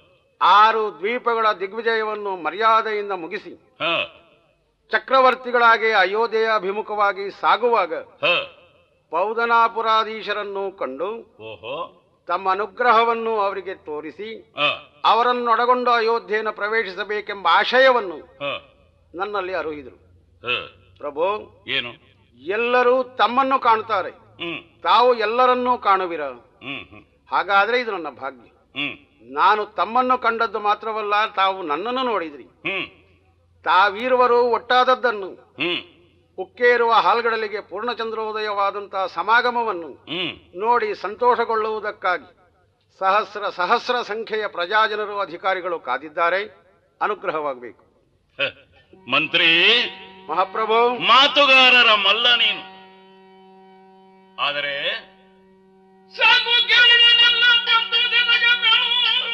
ಆರು ದ್ವೀಪಗಳ ದಿಗ್ವಿಜಯವನ್ನು ಮರ್ಯಾದೆಯಿಂದ ಮುಗಿಸಿ ಹ ಚಕ್ರವರ್ತಿಗಳಾಗಿ ಅಯೋಧ್ಯೆಯ ಅಭಿಮುಖವಾಗಿ ಸಾಗುವಾಗ ಹ ಪೌದನಾಪುರಾಧೀಶರನ್ನು ಕಂಡು ಓಹೋ, ತಮ್ಮ ಅನುಗ್ರಹವನ್ನು ಅವರಿಗೆ ತೋರಿಸಿ ಹ ಅವರನ್ನೊಳಗೊಂಡು ಅಯೋಧ್ಯೆಯನ್ನು ಪ್ರವೇಶಿಸಬೇಕೆಂಬ ಆಶಯವನ್ನು ಹ ನನ್ನಲ್ಲಿ ಅರುಹಿದರು. ಹ ಪ್ರಭು, ಏನು? ಎಲ್ಲರೂ ತಮ್ಮನ್ನು ಕಾಣುತ್ತಾರೆ, ಹ್ಮ್ ತಾವು ಎಲ್ಲರನ್ನೂ ಕಾಣುವಿರ. ಹ್ಮ್ ಹ್ಮ್ ಹಾಗಾದ್ರೆ ಇದು ನನ್ನ ಭಾಗ್ಯ. ಹ್ಮ್ ನಾನು ತಮ್ಮನ್ನು ಕಂಡದ್ದು ಮಾತ್ರವಲ್ಲ, ತಾವು ನನ್ನನ್ನು ನೋಡಿದ್ರಿ. ಹ್ಮ್ ತಾವೀರುವರು ಒಟ್ಟಾದದ್ದನ್ನು, ಹ್ಮ್ ಉಕ್ಕೇರುವ ಹಾಲ್ಗಡಲಿಗೆ ಪೂರ್ಣಚಂದ್ರೋದಯವಾದಂತಹ ಸಮಾಗಮವನ್ನು ಹ್ಮ್ ನೋಡಿ ಸಂತೋಷಗೊಳ್ಳುವುದಕ್ಕಾಗಿ ಸಹಸ್ರ ಸಹಸ್ರ ಸಂಖ್ಯೆಯ ಪ್ರಜಾಜನರು ಅಧಿಕಾರಿಗಳು ಕಾದಿದ್ದಾರೆ. ಅನುಗ್ರಹವಾಗಬೇಕು. ಹ. ಮಂತ್ರಿ, ಮಹಾಪ್ರಭು, ಮಾತುಗಾರರ ಮಲ್ಲ ನೀನು. ಆದರೆ ಸಾಕು ಕೇಳಿದನೆಲ್ಲ ಬಂದು ನಿನಗೆ ಬೆಳು.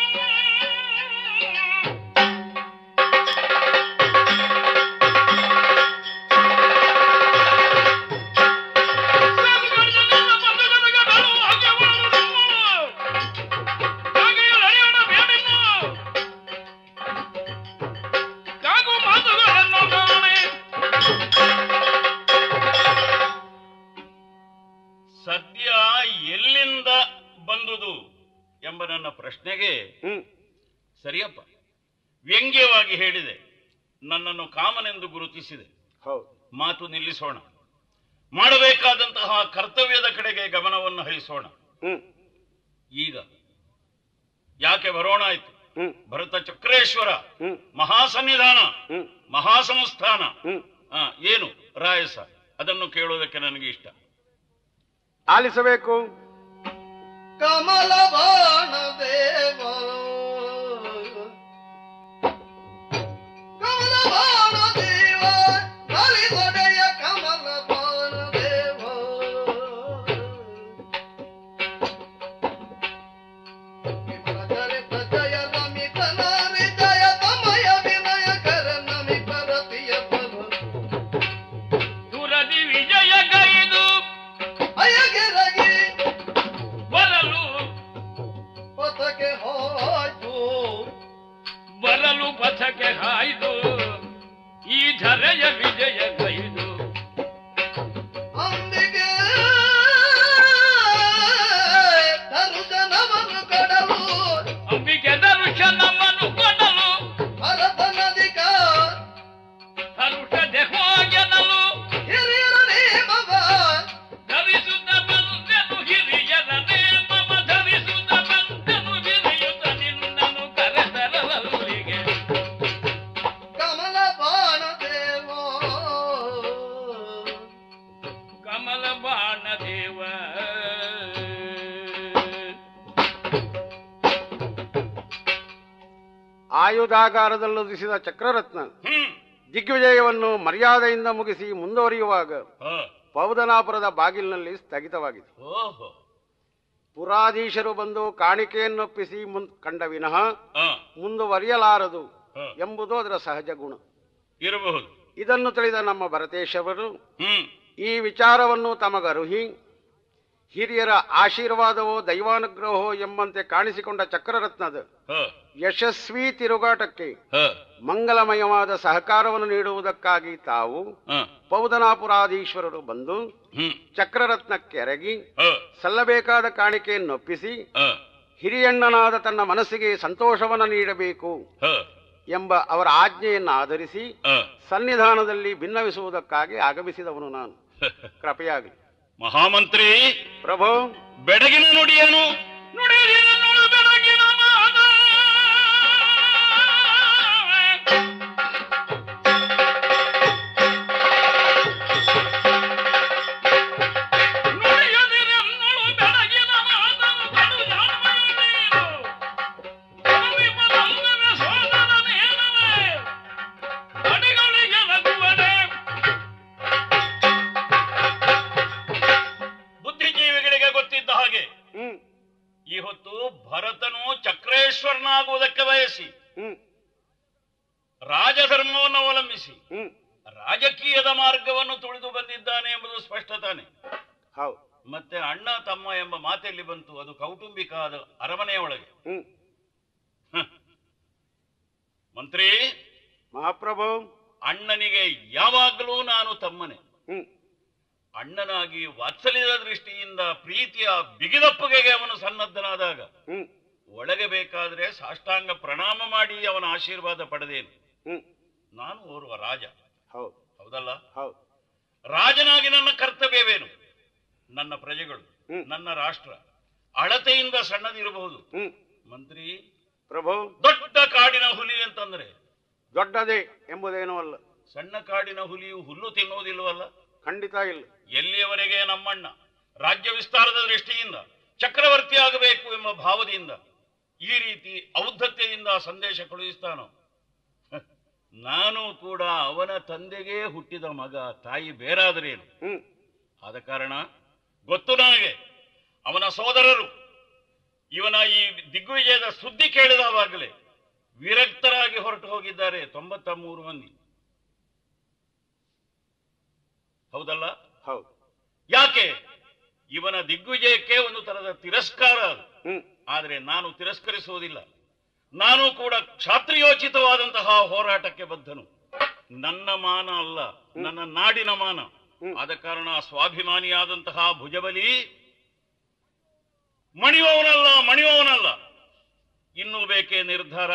ಸಾಕು ಕೇಳಿದನೆಲ್ಲ ಬಂದು ನಿನಗೆ ಬೆಳು. ಹಾಗೆ ಮಾಡುವುದು. ಹಾಗೆಯೇ ನಡೆಯೋಣ ಬೇಡಿನ್ನು. ಕಾಗು ಮಾತುಗಳನ್ನು ಕಾಣೆ. ಸದ್ಯ ಎಲ್ಲಿಂದ ಬಂದುದು ಎಂಬ ನನ್ನ ಪ್ರಶ್ನೆಗೆ ಹ್ಮ್ ಸರಿಯಪ್ಪ, ವ್ಯಂಗ್ಯವಾಗಿ ಹೇಳಿದೆ. ನನ್ನನ್ನು ಕಾಮನೆಂದು ಗುರುತಿಸಿದೆ. ಹೌದು. ಮಾತು ನಿಲ್ಲಿಸೋಣ. ಮಾಡಬೇಕಾದಂತಹ ಕರ್ತವ್ಯದ ಕಡೆಗೆ ಗಮನವನ್ನು ಹರಿಸೋಣ. ಹ್ಮ್ ಈಗ ಯಾಕೆ ಬರೋಣ ಆಯ್ತು? ಹ್ಮ್ ಭರತ ಚಕ್ರೇಶ್ವರ ಹ್ಮ್ ಮಹಾಸನ್ನಿಧಾನ, ಹ್ಮ್ ಮಹಾಸಂಸ್ಥಾನ, ಹ್ಮ್ ಆ, ಏನು ರಾಯಸ, ಅದನ್ನು ಕೇಳೋದಕ್ಕೆ ನನಗೆ ಇಷ್ಟ. ಆಲಿಸಬೇಕು. ಕಮಲ ಬಾಣ ದೇವ ಕಮಲ ಬಾಣ ದೇವ ಕಲಿದೊಡೆಯ ಕಮಲ ಬಾಣ ದೇವ ವಿಮಲಚರಿತ ಜಯ ನಮಿತ ನಾರಿ ಜಯ ತಮಯ ವಿನಯ ಕರ ನಮಿತ ರತಿಯ ಬಲ ದುರದಿ ವಿಜಯ ಗೈದು ಅಯಗೆರಗಿ ಬರಲು ಪಥಕ್ಕೆ ಹೋಯ್ತು ಬರಲು ಪಥಕ್ಕೆ ಹಾಯ್ದು ಈ ಧರೆಯ ವಿಜಯ ಗೈದು ಆಯುಧಾಗಾರದಲ್ಲುದಿಸಿದ ಚಕ್ರರತ್ನ ಹ್ಮ್ ದಿಗ್ವಿಜಯವನ್ನು ಮರ್ಯಾದೆಯಿಂದ ಮುಗಿಸಿ ಮುಂದುವರಿಯುವಾಗ ಹ. ಪೌದನಾಪುರದ ಬಾಗಿಲಿನಲ್ಲಿ ಸ್ಥಗಿತವಾಗಿದೆ. ಓಹೋ ಪುರಾಧೀಶರು ಬಂದು ಕಾಣಿಕೆಯನ್ನೊಪ್ಪಿಸಿ ಮುನ್ ಕಂಡ ವಿನಃ ಹ. ಮುಂದುವರಿಯಲಾರದು ಹ. ಎಂಬುದು ಅದರ ಸಹಜ ಗುಣ. ಇರಬಹುದು. ಇದನ್ನು ತಿಳಿದ ನಮ್ಮ ಭರತೇಶವರು ಹ್ಮ್ ಈ ವಿಚಾರವನ್ನು ತಮಗರುಹಿ ಹಿರಿಯರ ಆಶೀರ್ವಾದವೋ ದೈವಾನುಗ್ರಹವೋ ಎಂಬಂತೆ ಕಾಣಿಸಿಕೊಂಡ ಚಕ್ರರತ್ನದ ಹ. ಯಶಸ್ವಿ ತಿರುಗಾಟಕ್ಕೆ ಹ. ಮಂಗಲಮಯವಾದ ಸಹಕಾರವನ್ನು ನೀಡುವುದಕ್ಕಾಗಿ ತಾವು ಹ. ಪೌದನಾಪುರಾಧೀಶ್ವರರು ಬಂದು ಹ್ಮ್ ಚಕ್ರರತ್ನಕ್ಕೆ ಎರಗಿ ಹ. ಸಲ್ಲಬೇಕಾದ ಕಾಣಿಕೆಯನ್ನೊಪ್ಪಿಸಿ ಹ. ಹಿರಿಯಣ್ಣನಾದ ತನ್ನ ಮನಸ್ಸಿಗೆ ಸಂತೋಷವನ್ನು ನೀಡಬೇಕು ಹ. ಎಂಬ ಅವರ ಆಜ್ಞೆಯನ್ನು ಆಧರಿಸಿ ಹ. ಸನ್ನಿಧಾನದಲ್ಲಿ ಭಿನ್ನವಿಸುವುದಕ್ಕಾಗಿ ಆಗಮಿಸಿದವನು ನಾನು. ಕೃಪೆಯಾಗಲಿ. ಮಹಾಮಂತ್ರಿ ಪ್ರಭು, ಬೆಡಗಿನ ನುಡಿಯನು ನುಡಿಯನು ಬೆಡಗಿನ ಮಾನ. ನುಡಿಯದಿರೆನ್ನಳು ಬೆಡಗಿನ ಮಾತನು ಕಡು ಜಾಣ್ಮೆಯು ನೀನು. ಸೋದರನೇನವೇ ಅಡಿಗಳಿಗೆ ಲಗುವಡೆ. ಬುದ್ಧಿಜೀವಿಗಳಿಗೆ ಗೊತ್ತಿದ್ದ ಹಾಗೆ ಹ್ಮ್ ಈ ಹೊತ್ತು ಭರತನು ಚಕ್ರೇಶ್ವರನಾಗುವುದಕ್ಕೆ ಬಯಸಿ ಹ್ಮ್ ರಾಜಧರ್ಮವನ್ನು ಅವಲಂಬಿಸಿ ಹ್ಮ್ ರಾಜಕೀಯದ ಮಾರ್ಗವನ್ನು ತುಳಿದು ಬಂದಿದ್ದಾನೆ ಎಂಬುದು ಸ್ಪಷ್ಟ ತಾನೆ. ಹೌದು. ಮತ್ತೆ ಅಣ್ಣ ತಮ್ಮ ಎಂಬ ಮಾತೆಲ್ಲಿ ಬಂತು? ಅದು ಕೌಟುಂಬಿಕ ಆದ ಅರಮನೆಯ ಒಳಗೆ. ಹ್ಮ್ ಹ. ಮಂತ್ರಿ, ಮಹಾಪ್ರಭು. ಅಣ್ಣನಿಗೆ ಯಾವಾಗಲೂ ನಾನು ತಮ್ಮನೆ. ಹ್ಮ್ ಅಣ್ಣನಾಗಿ ವಾತ್ಸಲ್ಯದ ದೃಷ್ಟಿಯಿಂದ ಪ್ರೀತಿಯ ಬಿಗಿದಪ್ಪುಗೆಗೆ ಅವನು ಸನ್ನದ್ಧನಾದಾಗ ಹ್ಮ್ ಒಳಗೆ ಬೇಕಾದ್ರೆ ಸಾಷ್ಟಾಂಗ ಪ್ರಣಾಮ ಮಾಡಿ ಅವನ ಆಶೀರ್ವಾದ ಪಡೆದೇನು. ಹ್ಮ್ ನಾನು ಓರ್ವ ರಾಜ, ಹೌದು ಹೌದಲ್ಲ? ಹೌದು. ರಾಜನಾಗಿ ನನ್ನ ಕರ್ತವ್ಯವೇನು? ನನ್ನ ಪ್ರಜೆಗಳು, ಹ್ಮ್. ನನ್ನ ರಾಷ್ಟ್ರ ಅಳತೆಯಿಂದ ಸಣ್ಣದಿರಬಹುದು. ಹ್ಮ್ ಮಂತ್ರಿ, ಪ್ರಭು, ದೊಡ್ಡ ಕಾಡಿನ ಹುಲಿ ಅಂತಂದ್ರೆ ದೊಡ್ಡದೇ ಎಂಬುದೇನೂ ಅಲ್ಲ. ಸಣ್ಣ ಕಾಡಿನ ಹುಲಿಯು ಹುಲ್ಲು ತಿನ್ನುವುದಿಲ್ವಲ್ಲ? ಖಂಡಿತ ಇಲ್ಲ. ಎಲ್ಲಿಯವರೆಗೆ ನಮ್ಮಣ್ಣ ರಾಜ್ಯ ವಿಸ್ತಾರದ ದೃಷ್ಟಿಯಿಂದ ಚಕ್ರವರ್ತಿ ಆಗಬೇಕು ಎಂಬ ಭಾವದಿಂದ ಈ ರೀತಿ ಔದ್ಧತ್ಯದಿಂದ ಸಂದೇಶ ಕಳುಹಿಸ್ತಾನೋ, ನಾನು ಕೂಡ ಅವನ ತಂದೆಗೆ ಹುಟ್ಟಿದ ಮಗ. ತಾಯಿ ಬೇರಾದರೇನು? ಹ್ಮ್ ಆದ ಕಾರಣ ಗೊತ್ತು ನನಗೆ. ಅವನ ಸೋದರರು ಇವನ ಈ ದಿಗ್ವಿಜಯದ ಸುದ್ದಿ ಕೇಳಿದವಾಗಲೇ ವಿರಕ್ತರಾಗಿ ಹೊರಟು ಹೋಗಿದ್ದಾರೆ ತೊಂಬತ್ತ ಮೂರು ಮಂದಿ. ಹೌದಲ್ಲ? ಹೌದು. ಯಾಕೆ? ಇವನ ದಿಗ್ವಿಜಯಕ್ಕೆ ಒಂದು ತರದ ತಿರಸ್ಕಾರ ಅದು. ಹ್ಮ್ ಆದರೆ ನಾನು ತಿರಸ್ಕರಿಸುವುದಿಲ್ಲ. ನಾನು ಕೂಡ ಕ್ಷಾತ್ರಿಯೋಚಿತವಾದಂತಹ ಹೋರಾಟಕ್ಕೆ ಬದ್ಧನು. ನನ್ನ ಮಾನ ಅಲ್ಲ, ನನ್ನ ನಾಡಿನ ಮಾನ. ಆದ ಕಾರಣ ಸ್ವಾಭಿಮಾನಿಯಾದಂತಹ ಭುಜಬಲಿ ಮಣಿಯುವವನಲ್ಲ, ಮಣಿಯುವವನಲ್ಲ. ಇನ್ನೂ ಬೇಕೇ ನಿರ್ಧಾರ?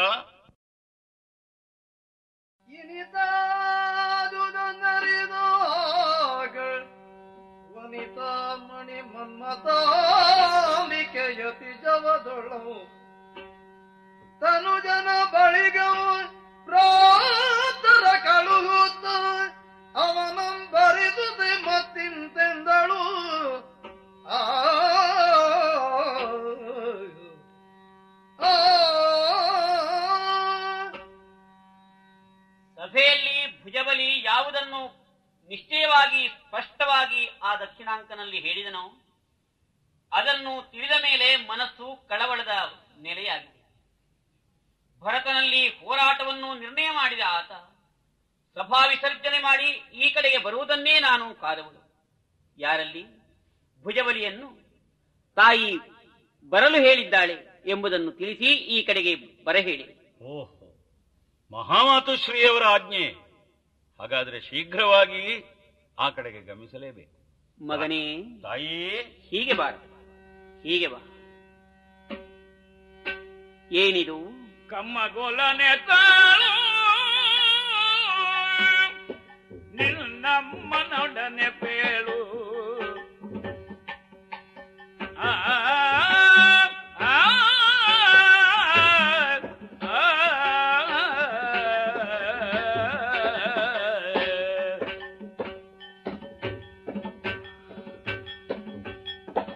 ಇನಿತಾದುದನ್ನರಿದಾಗ ವನಿತಾ ಮಣಿ ಮನ್ಮತಾಂಬಿಕೆಯತಿ ಜವದೊಳವು ತನು ಜನ ಬಳಿಗವು ಪ್ರಾತರ ಕಳುಹುತ್ತ ಅವನಂ ಬರಿಸುತ್ತೆ ಮತ್ತಿಂತೆಂದಳು. ಆ ಸಭೆಯಲ್ಲಿ ಭುಜಬಲಿ ಯಾವುದನ್ನು ನಿಶ್ಚಯವಾಗಿ ಸ್ಪಷ್ಟವಾಗಿ ಆ ದಕ್ಷಿಣಾಂಕನಲ್ಲಿ ಹೇಳಿದನೋ ಅದನ್ನು ತಿಳಿದ ಮೇಲೆ ಮನಸ್ಸು ಕಳವಳದ ನೆಲೆಯಾಗಿದೆ. ಭರತನಲ್ಲಿ ಹೋರಾಟವನ್ನು ನಿರ್ಣಯ ಮಾಡಿದ ಆತ ಸಭಾ ವಿಸರ್ಜನೆ ಮಾಡಿ ಈ ಕಡೆಗೆ ಬರುವುದನ್ನೇ ನಾನು ಕಾದವಳು. ಯಾರಲ್ಲಿ? ಭುಜಬಲಿಯನ್ನು ತಾಯಿ ಬರಲು ಹೇಳಿದ್ದಾಳೆ ಎಂಬುದನ್ನು ತಿಳಿಸಿ ಈ ಕಡೆಗೆ ಬರಹೇಳಿ. ಓಹೋ, ಮಹಾಮಾತು ಶ್ರೀಯವರ ಆಜ್ಞೆ. ಹಾಗಾದ್ರೆ ಶೀಘ್ರವಾಗಿ ಆ ಕಡೆಗೆ ಗಮನಿಸಲೇಬೇಕು. ಮಗನೇ, ತಾಯಿ, ಹೀಗೆ ಬಾರ, ಹೀಗೆ ಬಾ. ಏನಿದು? ಕಮ್ಮಗೊಲನೆ ತಾಳು ನಿನ್ನಮ್ಮನೊಡನೆ ಪೇಳು. ಆ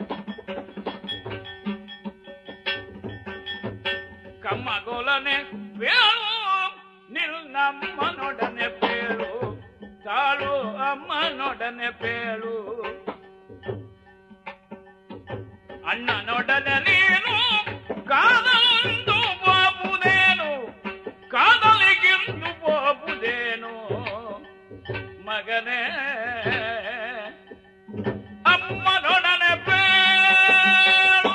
ಕಮ್ಮಗೊಲನೆ ಬೇಳು ನಿನ್ನಮ್ಮನೊಡನೆ ಬೇಳು ತಾಳು ಅಮ್ಮನೊಡನೆ ಬೇಳು ಅಣ್ಣನೊಡನೆ ನೀನು ಕಾದಲಿಂದು ಬಾಬುದೇನು ಕಾದಲಿಗಿಂದು ಬಾಬುದೇನು ಮಗನೇ ಅಮ್ಮನೊಡನೆ ಬೇಳು.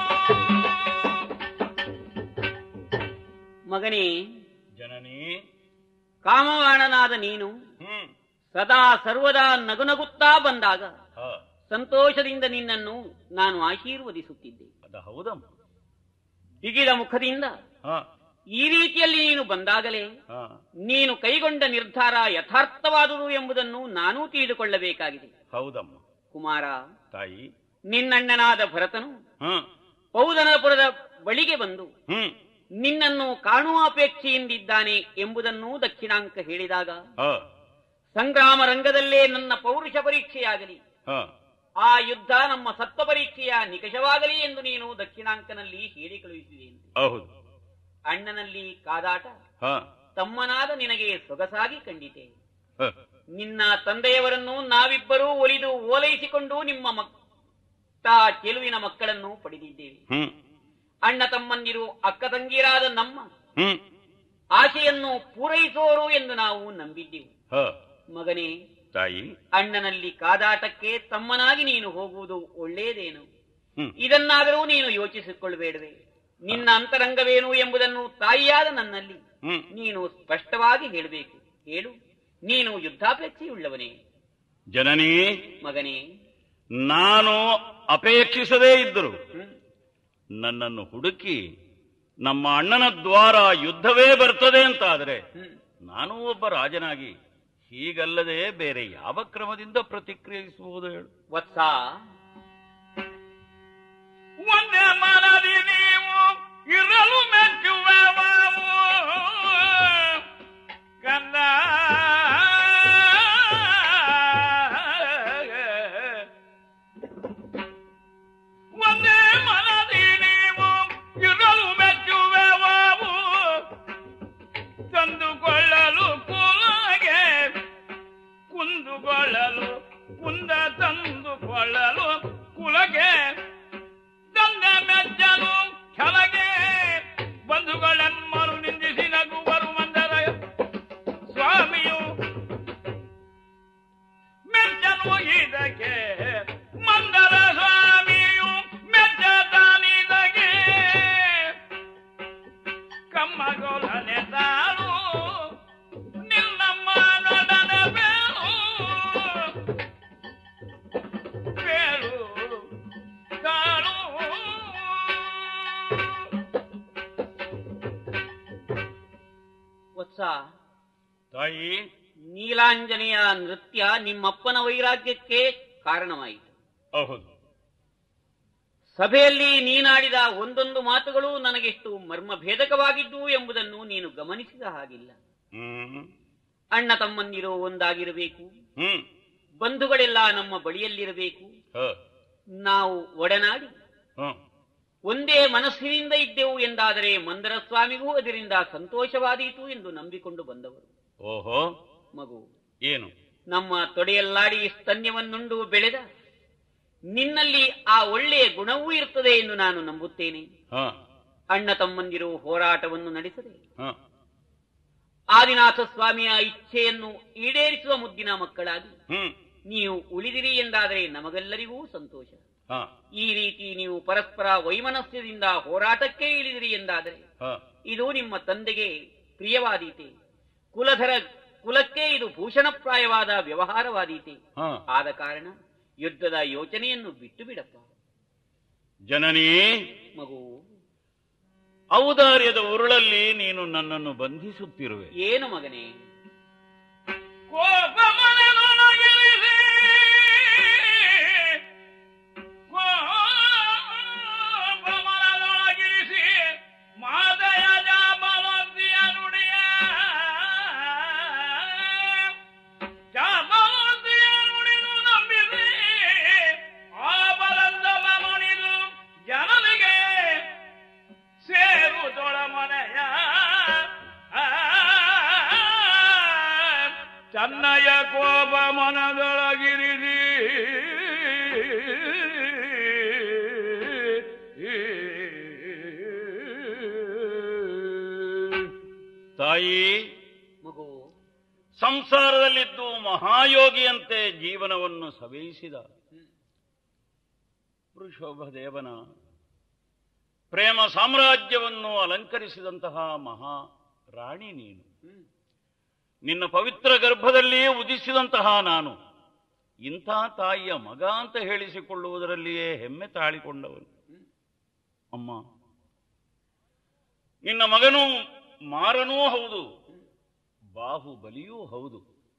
ಮಗನೇ ಜನನಿ, ಕಾಮವಾಣನಾದ ನೀನು ಹ್ಮ್ ಸದಾ ಸರ್ವದಾ ನಗುನಗುತ್ತಾ ಬಂದಾಗ ಹ, ಸಂತೋಷದಿಂದ ನಿನ್ನನ್ನು ನಾನು ಆಶೀರ್ವದಿಸುತ್ತಿದ್ದೆ. ಅದ ಹೌದಮ್ಮ. ಬಿಗಿದ ಮುಖದಿಂದ ಹ, ಈ ರೀತಿಯಲ್ಲಿ ನೀನು ಬಂದಾಗಲೇ ಹ, ನೀನು ಕೈಗೊಂಡ ನಿರ್ಧಾರ ಯಥಾರ್ಥವಾದುದು ಎಂಬುದನ್ನು ನಾನೂ ತಿಳಿದುಕೊಳ್ಳಬೇಕಾಗಿದೆ. ಹೌದಮ್ಮ. ಕುಮಾರ, ತಾಯಿ, ನಿನ್ನಣ್ಣನಾದ ಭರತನು ಹ್ಮ್ ಪೌದನಪುರದ ಬಳಿಗೆ ಬಂದು ಹ್ಮ್ ನಿನ್ನನ್ನು ಕಾಣುವ ಅಪೇಕ್ಷೆಯಿಂದಿದ್ದಾನೆ ಎಂಬುದನ್ನು ದಕ್ಷಿಣಾಂಕ ಹೇಳಿದಾಗ ಹ, ಸಂಗ್ರಾಮ ರಂಗದಲ್ಲೇ ನನ್ನ ಪೌರುಷ ಪರೀಕ್ಷೆಯಾಗಲಿ, ಹ, ಆ ಯುದ್ಧ ನಮ್ಮ ಸತ್ವ ಪರೀಕ್ಷೆಯ ನಿಕಷವಾಗಲಿ ಎಂದು ನೀನು ದಕ್ಷಿಣಾಂಕನಲ್ಲಿ ಹೇಳಿ ಕಳುಹಿಸಿದೆ. ಹೌದು. ಅಣ್ಣನಲ್ಲಿ ಕಾದಾಟ ಹ, ತಮ್ಮನಾದ ನಿನಗೆ ಸೊಗಸಾಗಿ ಕಂಡಿತೆ. ಹ, ನಿನ್ನ ತಂದೆಯವರನ್ನು ನಾವಿಬ್ಬರೂ ಒಲಿದು ಓಲೈಸಿಕೊಂಡು ನಿಮ್ಮ ಮಕ್ಕ ಚೆಲುವಿನ ಮಕ್ಕಳನ್ನು ಪಡೆದಿದ್ದೇವೆ. ಹ್ಮ್ ಅಣ್ಣ ತಮ್ಮಂದಿರು ಅಕ್ಕ ತಂಗಿರಾದ ನಮ್ಮ ಹ್ಮ್ ಆಶೆಯನ್ನು ಪೂರೈಸೋರು ಎಂದು ನಾವು ನಂಬಿದ್ದೆವು. ಹ, ಮಗನೇ, ತಾಯಿ, ಅಣ್ಣನಲ್ಲಿ ಕಾದಾಟಕ್ಕೆ ತಮ್ಮನಾಗಿ ನೀನು ಹೋಗುವುದು ಒಳ್ಳೆಯದೇನು? ಹ್ಮ್ ಇದನ್ನಾದರೂ ನೀನು ಯೋಚಿಸಿಕೊಳ್ಳಬೇಡವೆ? ನಿನ್ನ ಅಂತರಂಗವೇನು ಎಂಬುದನ್ನು ತಾಯಿಯಾದ ನನ್ನಲ್ಲಿ ಹ್ಮ್ ನೀನು ಸ್ಪಷ್ಟವಾಗಿ ಹೇಳಬೇಕು. ಹೇಳು, ನೀನು ಯುದ್ಧಾಪೇಕ್ಷೆಯುಳ್ಳವನೇ? ಜನನಿ, ಮಗನೇ, ನಾನು ಅಪೇಕ್ಷಿಸದೇ ಇದ್ದರು ಹ್ಮ್ ನನ್ನನ್ನು ಹುಡುಕಿ ನಮ್ಮ ಅಣ್ಣನ ದ್ವಾರ ಯುದ್ಧವೇ ಬರ್ತದೆ ಅಂತಾದರೆ ಹ್ಮ್ ನಾನು ಒಬ್ಬ ರಾಜನಾಗಿ ಹೀಗಲ್ಲದೆ ಬೇರೆ ಯಾವ ಕ್ರಮದಿಂದ ಪ್ರತಿಕ್ರಿಯಿಸುವುದು ಹೇಳು? ವತ್ಸ, ಒಂದೇ ಮನದಿ ನೀವು ಇರಲು ಮೆಚ್ಚುವೆವು ಕಂದ. ಒಂದೇ ಮನದಿ ನೀವು ಇರಲು ಮೆಚ್ಚುವೆವು ತಂದುಕೊಳ್ಳಲು ಕುಲಗೆ ಕುಂದುಕೊಳ್ಳಲು ಕುಂದ ತಂದುಕೊಳ್ಳಲು ಕುಲಗೆ ತಂದ ಮೆಚ್ಚಲು ಕೆಳಗೆ ಬಂಧುಗಳೆಮ್ಮರು ನಿಂದಿಸಿ ನಗುವರು ಮಂದರ ಸ್ವಾಮಿಯು ಮೆಚ್ಚಲು ಇದಕ್ಕೆ ಮಂದರ ಸ್ವಾಮಿಯು ಮೆಚ್ಚತಾನಿದಗೆ ಕಮ್ಮಗೊಲನೆ ತಾಳು ನಿನ್ನಮ್ಮ ನೊಡನೆ ಬೇಳು ಬೇಳು ತಾಳು. ವತ್ಸ, ತಾಯಿ, ನೀಲಾಂಜನೆಯ ನೃತ್ಯ ನಿಮ್ಮಪ್ಪನ ವೈರಾಗ್ಯಕ್ಕೆ ಕಾರಣವಾಯಿತು. ಹೌದು. ಸಭೆಯಲ್ಲಿ ನೀನಾಡಿದ ಒಂದೊಂದು ಮಾತುಗಳು ನನಗೆಷ್ಟು ಮರ್ಮಭೇದಕವಾಗಿದ್ದು ಎಂಬುದನ್ನು ನೀನು ಗಮನಿಸಿದ ಹಾಗಿಲ್ಲ. ಹ್ಮ್ ಅಣ್ಣ ತಮ್ಮಂದಿರು ಒಂದಾಗಿರಬೇಕು, ಹ್ಮ್ ಬಂಧುಗಳೆಲ್ಲ ನಮ್ಮ ಬಳಿಯಲ್ಲಿರಬೇಕು, ಹ, ನಾವು ಒಡನಾಡಿ ಹ, ಒಂದೇ ಮನಸ್ಸಿನಿಂದ ಇದ್ದೆವು ಎಂದಾದರೆ ಮಂದರ ಸ್ವಾಮಿಗೂ ಅದರಿಂದ ಸಂತೋಷವಾದೀತು ಎಂದು ನಂಬಿಕೊಂಡು ಬಂದವರು. ಓಹೋ, ಮಗು, ಏನು? ನಮ್ಮ ತೊಡೆಯಲ್ಲಾಡಿ ಸ್ತನ್ಯವನ್ನುಂಡು ಬೆಳೆದ ನಿನ್ನಲ್ಲಿ ಆ ಒಳ್ಳೆಯ ಗುಣವೂ ಇರುತ್ತದೆ ಎಂದು ನಾನು ನಂಬುತ್ತೇನೆ. ಹ, ಅಣ್ಣ ತಮ್ಮಂದಿರು ಹೋರಾಟವನ್ನು ನಡೆಸದೆ ಹ, ಆದಿನಾಥ ಸ್ವಾಮಿಯ ಇಚ್ಛೆಯನ್ನು ಈಡೇರಿಸುವ ಮುದ್ದಿನ ಮಕ್ಕಳಾಗಿ ಹ್ಮ್ ನೀವು ಉಳಿದಿರಿ ಎಂದಾದರೆ ನಮಗೆಲ್ಲರಿಗೂ ಸಂತೋಷ. ಹ, ಈ ರೀತಿ ನೀವು ಪರಸ್ಪರ ವೈಮನಸ್ಯದಿಂದ ಹೋರಾಟಕ್ಕೆ ಇಳಿದಿರಿ ಎಂದಾದರೆ ಹ, ಇದು ನಿಮ್ಮ ತಂದೆಗೆ ಪ್ರಿಯವಾದೀತೆ, ಕುಲಧರ ಕುಲಕ್ಕೆ ಇದು ಭೂಷಣಪ್ರಾಯವಾದ ವ್ಯವಹಾರವಾದೀತೆ. ಹ. ಆದ ಕಾರಣ ಯುದ್ಧದ ಯೋಚನೆಯನ್ನು ಬಿಟ್ಟು ಬಿಡಪ್ಪ. ಜನನಿ, ಮಗು, ಔದಾರ್ಯದ ಉರುಳಲ್ಲಿ ನೀನು ನನ್ನನ್ನು ಬಂಧಿಸುತ್ತಿರುವೆ. ಏನು ಮಗನೇ? ಕೋಪ ಮನೆಯೊಳಗಿರಿಸಿ ಕೋಪ ಮನೆಯೊಳಗಿರಿಸಿ ಮಾದಯ ಜಾಬಲಂತಿಯ ನುಡಿಯ ಜಾಬಲಂತಿಯ ನುಡಿದು ನಂಬಿಸಿ ಆ ಬಲಂದ ಮಣಿದು ಜನನಿಗೆ ಸೇರು ತೊಳ ಮನೆಯ ಆ ತಾಯಿ, ಮಗು, ಸಂಸಾರದಲ್ಲಿದ್ದು ಮಹಾಯೋಗಿಯಂತೆ ಜೀವನವನ್ನು ಸವೆಯಿಸಿದ ವೃಷಭದೇವನ ಪ್ರೇಮ ಸಾಮ್ರಾಜ್ಯವನ್ನು ಅಲಂಕರಿಸಿದಂತಹ ಮಹಾ ರಾಣಿ ನೀನು. ನಿನ್ನ ಪವಿತ್ರ ಗರ್ಭದಲ್ಲಿಯೇ ಉದಿಸಿದಂತಹ ನಾನು ಇಂಥ ತಾಯಿಯ ಮಗ ಅಂತ ಹೇಳಿಸಿಕೊಳ್ಳುವುದರಲ್ಲಿಯೇ ಹೆಮ್ಮೆ ತಾಳಿಕೊಂಡವನು. ಅಮ್ಮ, ನಿನ್ನ ಮಗನು ಮಾರನೂ ಹೌದು, ಬಾಹುಬಲಿಯೂ ಹೌದು.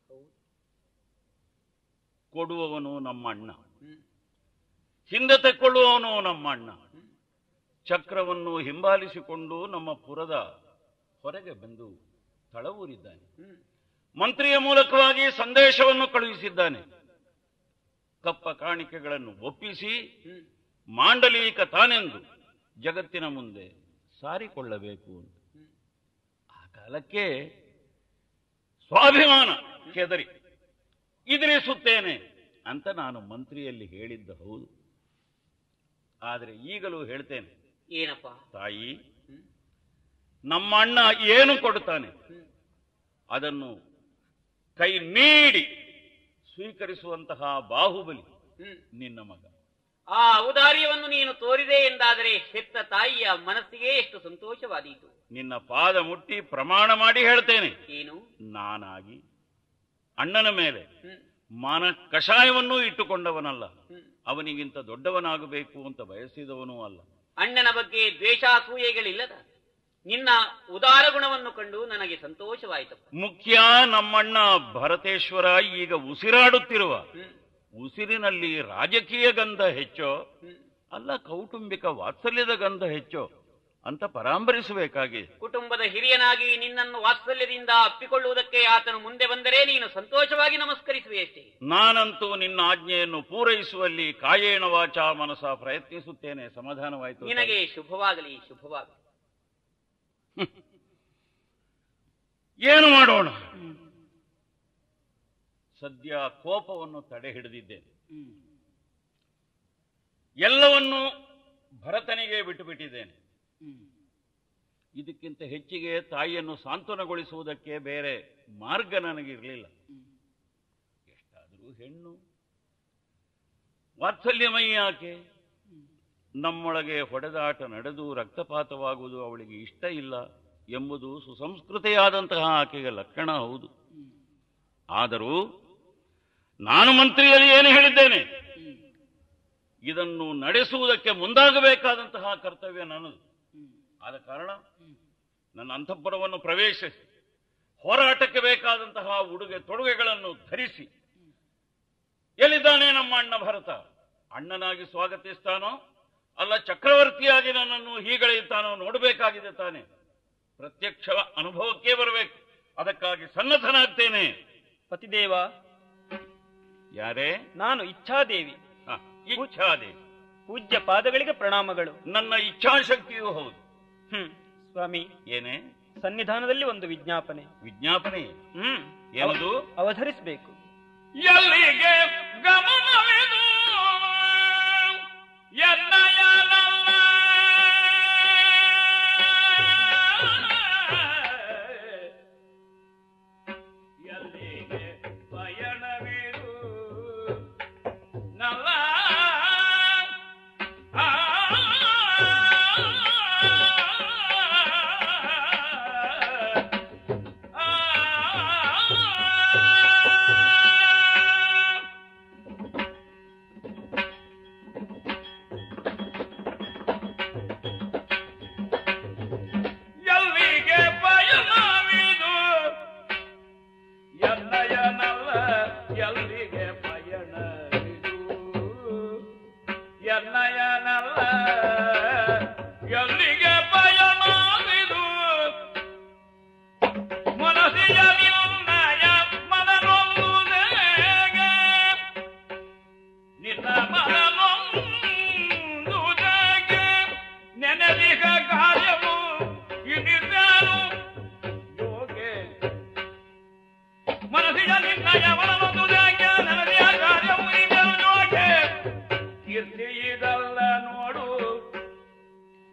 ಕೊಡುವವನು ನಮ್ಮ ಅಣ್ಣ, ಹಿಂದೆ ತೆಕ್ಕೊಳ್ಳುವವನು ನಮ್ಮ ಅಣ್ಣ. ಚಕ್ರವನ್ನು ಹಿಂಬಾಲಿಸಿಕೊಂಡು ನಮ್ಮ ಪುರದ ಹೊರಗೆ ಬಂದು ತಳವೂರಿದ್ದಾನೆ. ಮಂತ್ರಿಯ ಮೂಲಕವಾಗಿ ಸಂದೇಶವನ್ನು ಕಳುಹಿಸಿದ್ದಾನೆ. ಕಪ್ಪ ಕಾಣಿಕೆಗಳನ್ನು ಒಪ್ಪಿಸಿ ಮಾಂಡಲೀಕ ತಾನೆಂದು ಜಗತ್ತಿನ ಮುಂದೆ ಸಾರಿಕೊಳ್ಳಬೇಕು ಅಂತ. ಆ ಕಾಲಕ್ಕೆ ಸ್ವಾಭಿಮಾನ ಕೆದರಿ ಎದುರಿಸುತ್ತೇನೆ ಅಂತ ನಾನು ಮಂತ್ರಿಯಲ್ಲಿ ಹೇಳಿದ್ದ ಹೌದು. ಆದರೆ ಈಗಲೂ ಹೇಳ್ತೇನೆ, ಏನಪ್ಪ ತಾಯಿ, ನಮ್ಮ ಅಣ್ಣ ಏನು ಕೊಡುತ್ತಾನೆ ಅದನ್ನು ಕೈ ನೀಡಿ ಸ್ವೀಕರಿಸುವಂತಹ ಬಾಹುಬಲಿ ನಿನ್ನ ಮಗ. ಆ ಔದಾರ್ಯವನ್ನು ನೀನು ತೋರಿದೆ ಎಂದಾದರೆ ಹೆತ್ತ ತಾಯಿಯ ಮನಸ್ಸಿಗೆ ಎಷ್ಟು ಸಂತೋಷವಾದೀತು. ನಿನ್ನ ಪಾದ ಮುಟ್ಟಿ ಪ್ರಮಾಣ ಮಾಡಿ ಹೇಳ್ತೇನೆ, ಏನು ನಾನಾಗಿ ಅಣ್ಣನ ಮೇಲೆ ಮಾನ ಕಷಾಯವನ್ನೂ ಇಟ್ಟುಕೊಂಡವನಲ್ಲ, ಅವನಿಗಿಂತ ದೊಡ್ಡವನಾಗಬೇಕು ಅಂತ ಬಯಸಿದವನೂ ಅಲ್ಲ. ಅಣ್ಣನ ಬಗ್ಗೆ ದ್ವೇಷಾಸೂಯೆಗಳಿಲ್ಲದ ನಿನ್ನ ಉದಾರ ಗುಣವನ್ನು ಕಂಡು ನನಗೆ ಸಂತೋಷವಾಯಿತು. ಮುಖ್ಯ ನಮ್ಮಣ್ಣ ಭರತೇಶ್ವರ ಈಗ ಉಸಿರಾಡುತ್ತಿರುವ ಉಸಿರಿನಲ್ಲಿ ರಾಜಕೀಯ ಗಂಧ ಹೆಚ್ಚೋ ಅಲ್ಲ ಕೌಟುಂಬಿಕ ವಾತ್ಸಲ್ಯದ ಗಂಧ ಹೆಚ್ಚೋ ಅಂತ ಪರಾಂಬರಿಸಬೇಕಾಗಿ. ಕುಟುಂಬದ ಹಿರಿಯನಾಗಿ ನಿನ್ನನ್ನು ವಾತ್ಸಲ್ಯದಿಂದ ಅಪ್ಪಿಕೊಳ್ಳುವುದಕ್ಕೆ ಆತನು ಮುಂದೆ ಬಂದರೆ ನೀನು ಸಂತೋಷವಾಗಿ ನಮಸ್ಕರಿಸುವೆಯಷ್ಟೇ. ನಾನಂತೂ ನಿನ್ನ ಆಜ್ಞೆಯನ್ನು ಪೂರೈಸುವಲ್ಲಿ ಕಾಯೇಣ ವಾಚ ಮನಸ ಪ್ರಯತ್ನಿಸುತ್ತೇನೆ. ಸಮಾಧಾನವಾಯಿತು. ನಿನಗೆ ಶುಭವಾಗಲಿ, ಶುಭವಾಗಲಿ. ಏನು ಮಾಡೋಣ? ಸದ್ಯ ಕೋಪವನ್ನು ತಡೆ ಹಿಡಿದಿದ್ದೇನೆ. ಎಲ್ಲವನ್ನೂ ಭರತನಿಗೆ ಬಿಟ್ಟು ಬಿಟ್ಟಿದ್ದೇನೆ. ಇದಕ್ಕಿಂತ ಹೆಚ್ಚಿಗೆ ತಾಯಿಯನ್ನು ಸಾಂತ್ವನಗೊಳಿಸುವುದಕ್ಕೆ ಬೇರೆ ಮಾರ್ಗ ನನಗಿರಲಿಲ್ಲ. ಎಷ್ಟಾದರೂ ಹೆಣ್ಣು, ವಾತ್ಸಲ್ಯಮಯಿ ಆಕೆ. ನಮ್ಮೊಳಗೆ ಹೊಡೆದಾಟ ನಡೆದು ರಕ್ತಪಾತವಾಗುವುದು ಅವಳಿಗೆ ಇಷ್ಟ ಇಲ್ಲ ಎಂಬುದು ಸುಸಂಸ್ಕೃತೆಯಾದಂತಹ ಆಕೆಗೆ ಲಕ್ಷಣ ಹೌದು. ಆದರೂ ನಾನು ಮಂತ್ರಿಯಲ್ಲಿ ಏನು ಹೇಳಿದ್ದೇನೆ, ಇದನ್ನು ನಡೆಸುವುದಕ್ಕೆ ಮುಂದಾಗಬೇಕಾದಂತಹ ಕರ್ತವ್ಯ ನನ್ನದು. ಆದ ಕಾರಣ ನನ್ನ ಅಂತಃಪುರವನ್ನು ಪ್ರವೇಶಿಸಿ ಹೋರಾಟಕ್ಕೆ ಬೇಕಾದಂತಹ ಉಡುಗೆ ತೊಡುಗೆಗಳನ್ನು ಧರಿಸಿ, ಎಲ್ಲಿದ್ದಾನೆ ನಮ್ಮ ಅಣ್ಣ ಭರತ, ಅಣ್ಣನಾಗಿ ಸ್ವಾಗತಿಸ್ತಾನೋ ಅಲ್ಲ ಚಕ್ರವರ್ತಿಯಾಗಿ ನನ್ನನ್ನು ಹೀಗಳೆಯುತ್ತಾನೋ ನೋಡಬೇಕಾಗಿದೆ ತಾನೆ. ಪ್ರತ್ಯಕ್ಷ ಅನುಭವಕ್ಕೆ ಬರಬೇಕು. ಅದಕ್ಕಾಗಿ ಸನ್ನದ್ಧನಾಗ್ತೇನೆ. ಪತಿದೇವ, ಯಾರೇ? ನಾನು ಇಚ್ಛಾದೇವಿ. ಇಚ್ಛಾದೇವಿ. ಪೂಜ್ಯ ಪಾದಗಳಿಗೆ ಪ್ರಣಾಮಗಳು. ನನ್ನ ಇಚ್ಛಾಶಕ್ತಿಯೂ ಹೌದು. ಹ್ಮ್ ಸ್ವಾಮಿ, ಏನೇ? ಸನ್ನಿಧಾನದಲ್ಲಿ ಒಂದು ವಿಜ್ಞಾಪನೆ. ವಿಜ್ಞಾಪನೆ? ಹ್ಮ್ ಏನದು? ಅವಧರಿಸಬೇಕು. ಎಲ್ಲಿಗೆ ಗಮನವಿದು ಎನ್ನಯನಲ್ಲ ಎಲ್ಲಿಗೆ ಪಯಣವಿದು ನಲ್ಲ ಆ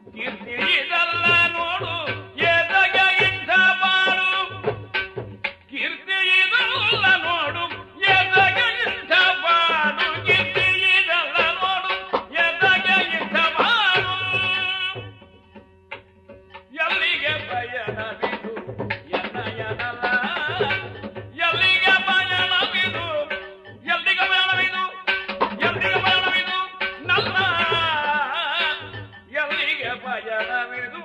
ಕೀರ್ತಿ ಇದಲ್ಲ ನೋಡು ಎದಗೆ ಯುದ್ಧ ಮಾಡು ಕೀರ್ತಿ ಇದಲ್ಲ ನೋಡು ಎದಗೆ ಯುದ್ಧ ಮಾಡು ಕೀರ್ತಿ ಇದಲ್ಲ ನೋಡು ಎದಗೆ ಯುದ್ಧ ಮಾಡು ಎಲ್ಲಿಗೆ ಪಯಣವಿದು ಎನ್ನಯನಲ ಎಲ್ಲಿಗೆ ಪಯಣವಿದು ಎಲ್ಲಿಗೆ ಪಯಣವಿದು ಎಲ್ಲಿಗೆ ಪಯಣವಿದು ನನ್ನ ಎಲ್ಲಿಗೆ ಪಯಣವಿದು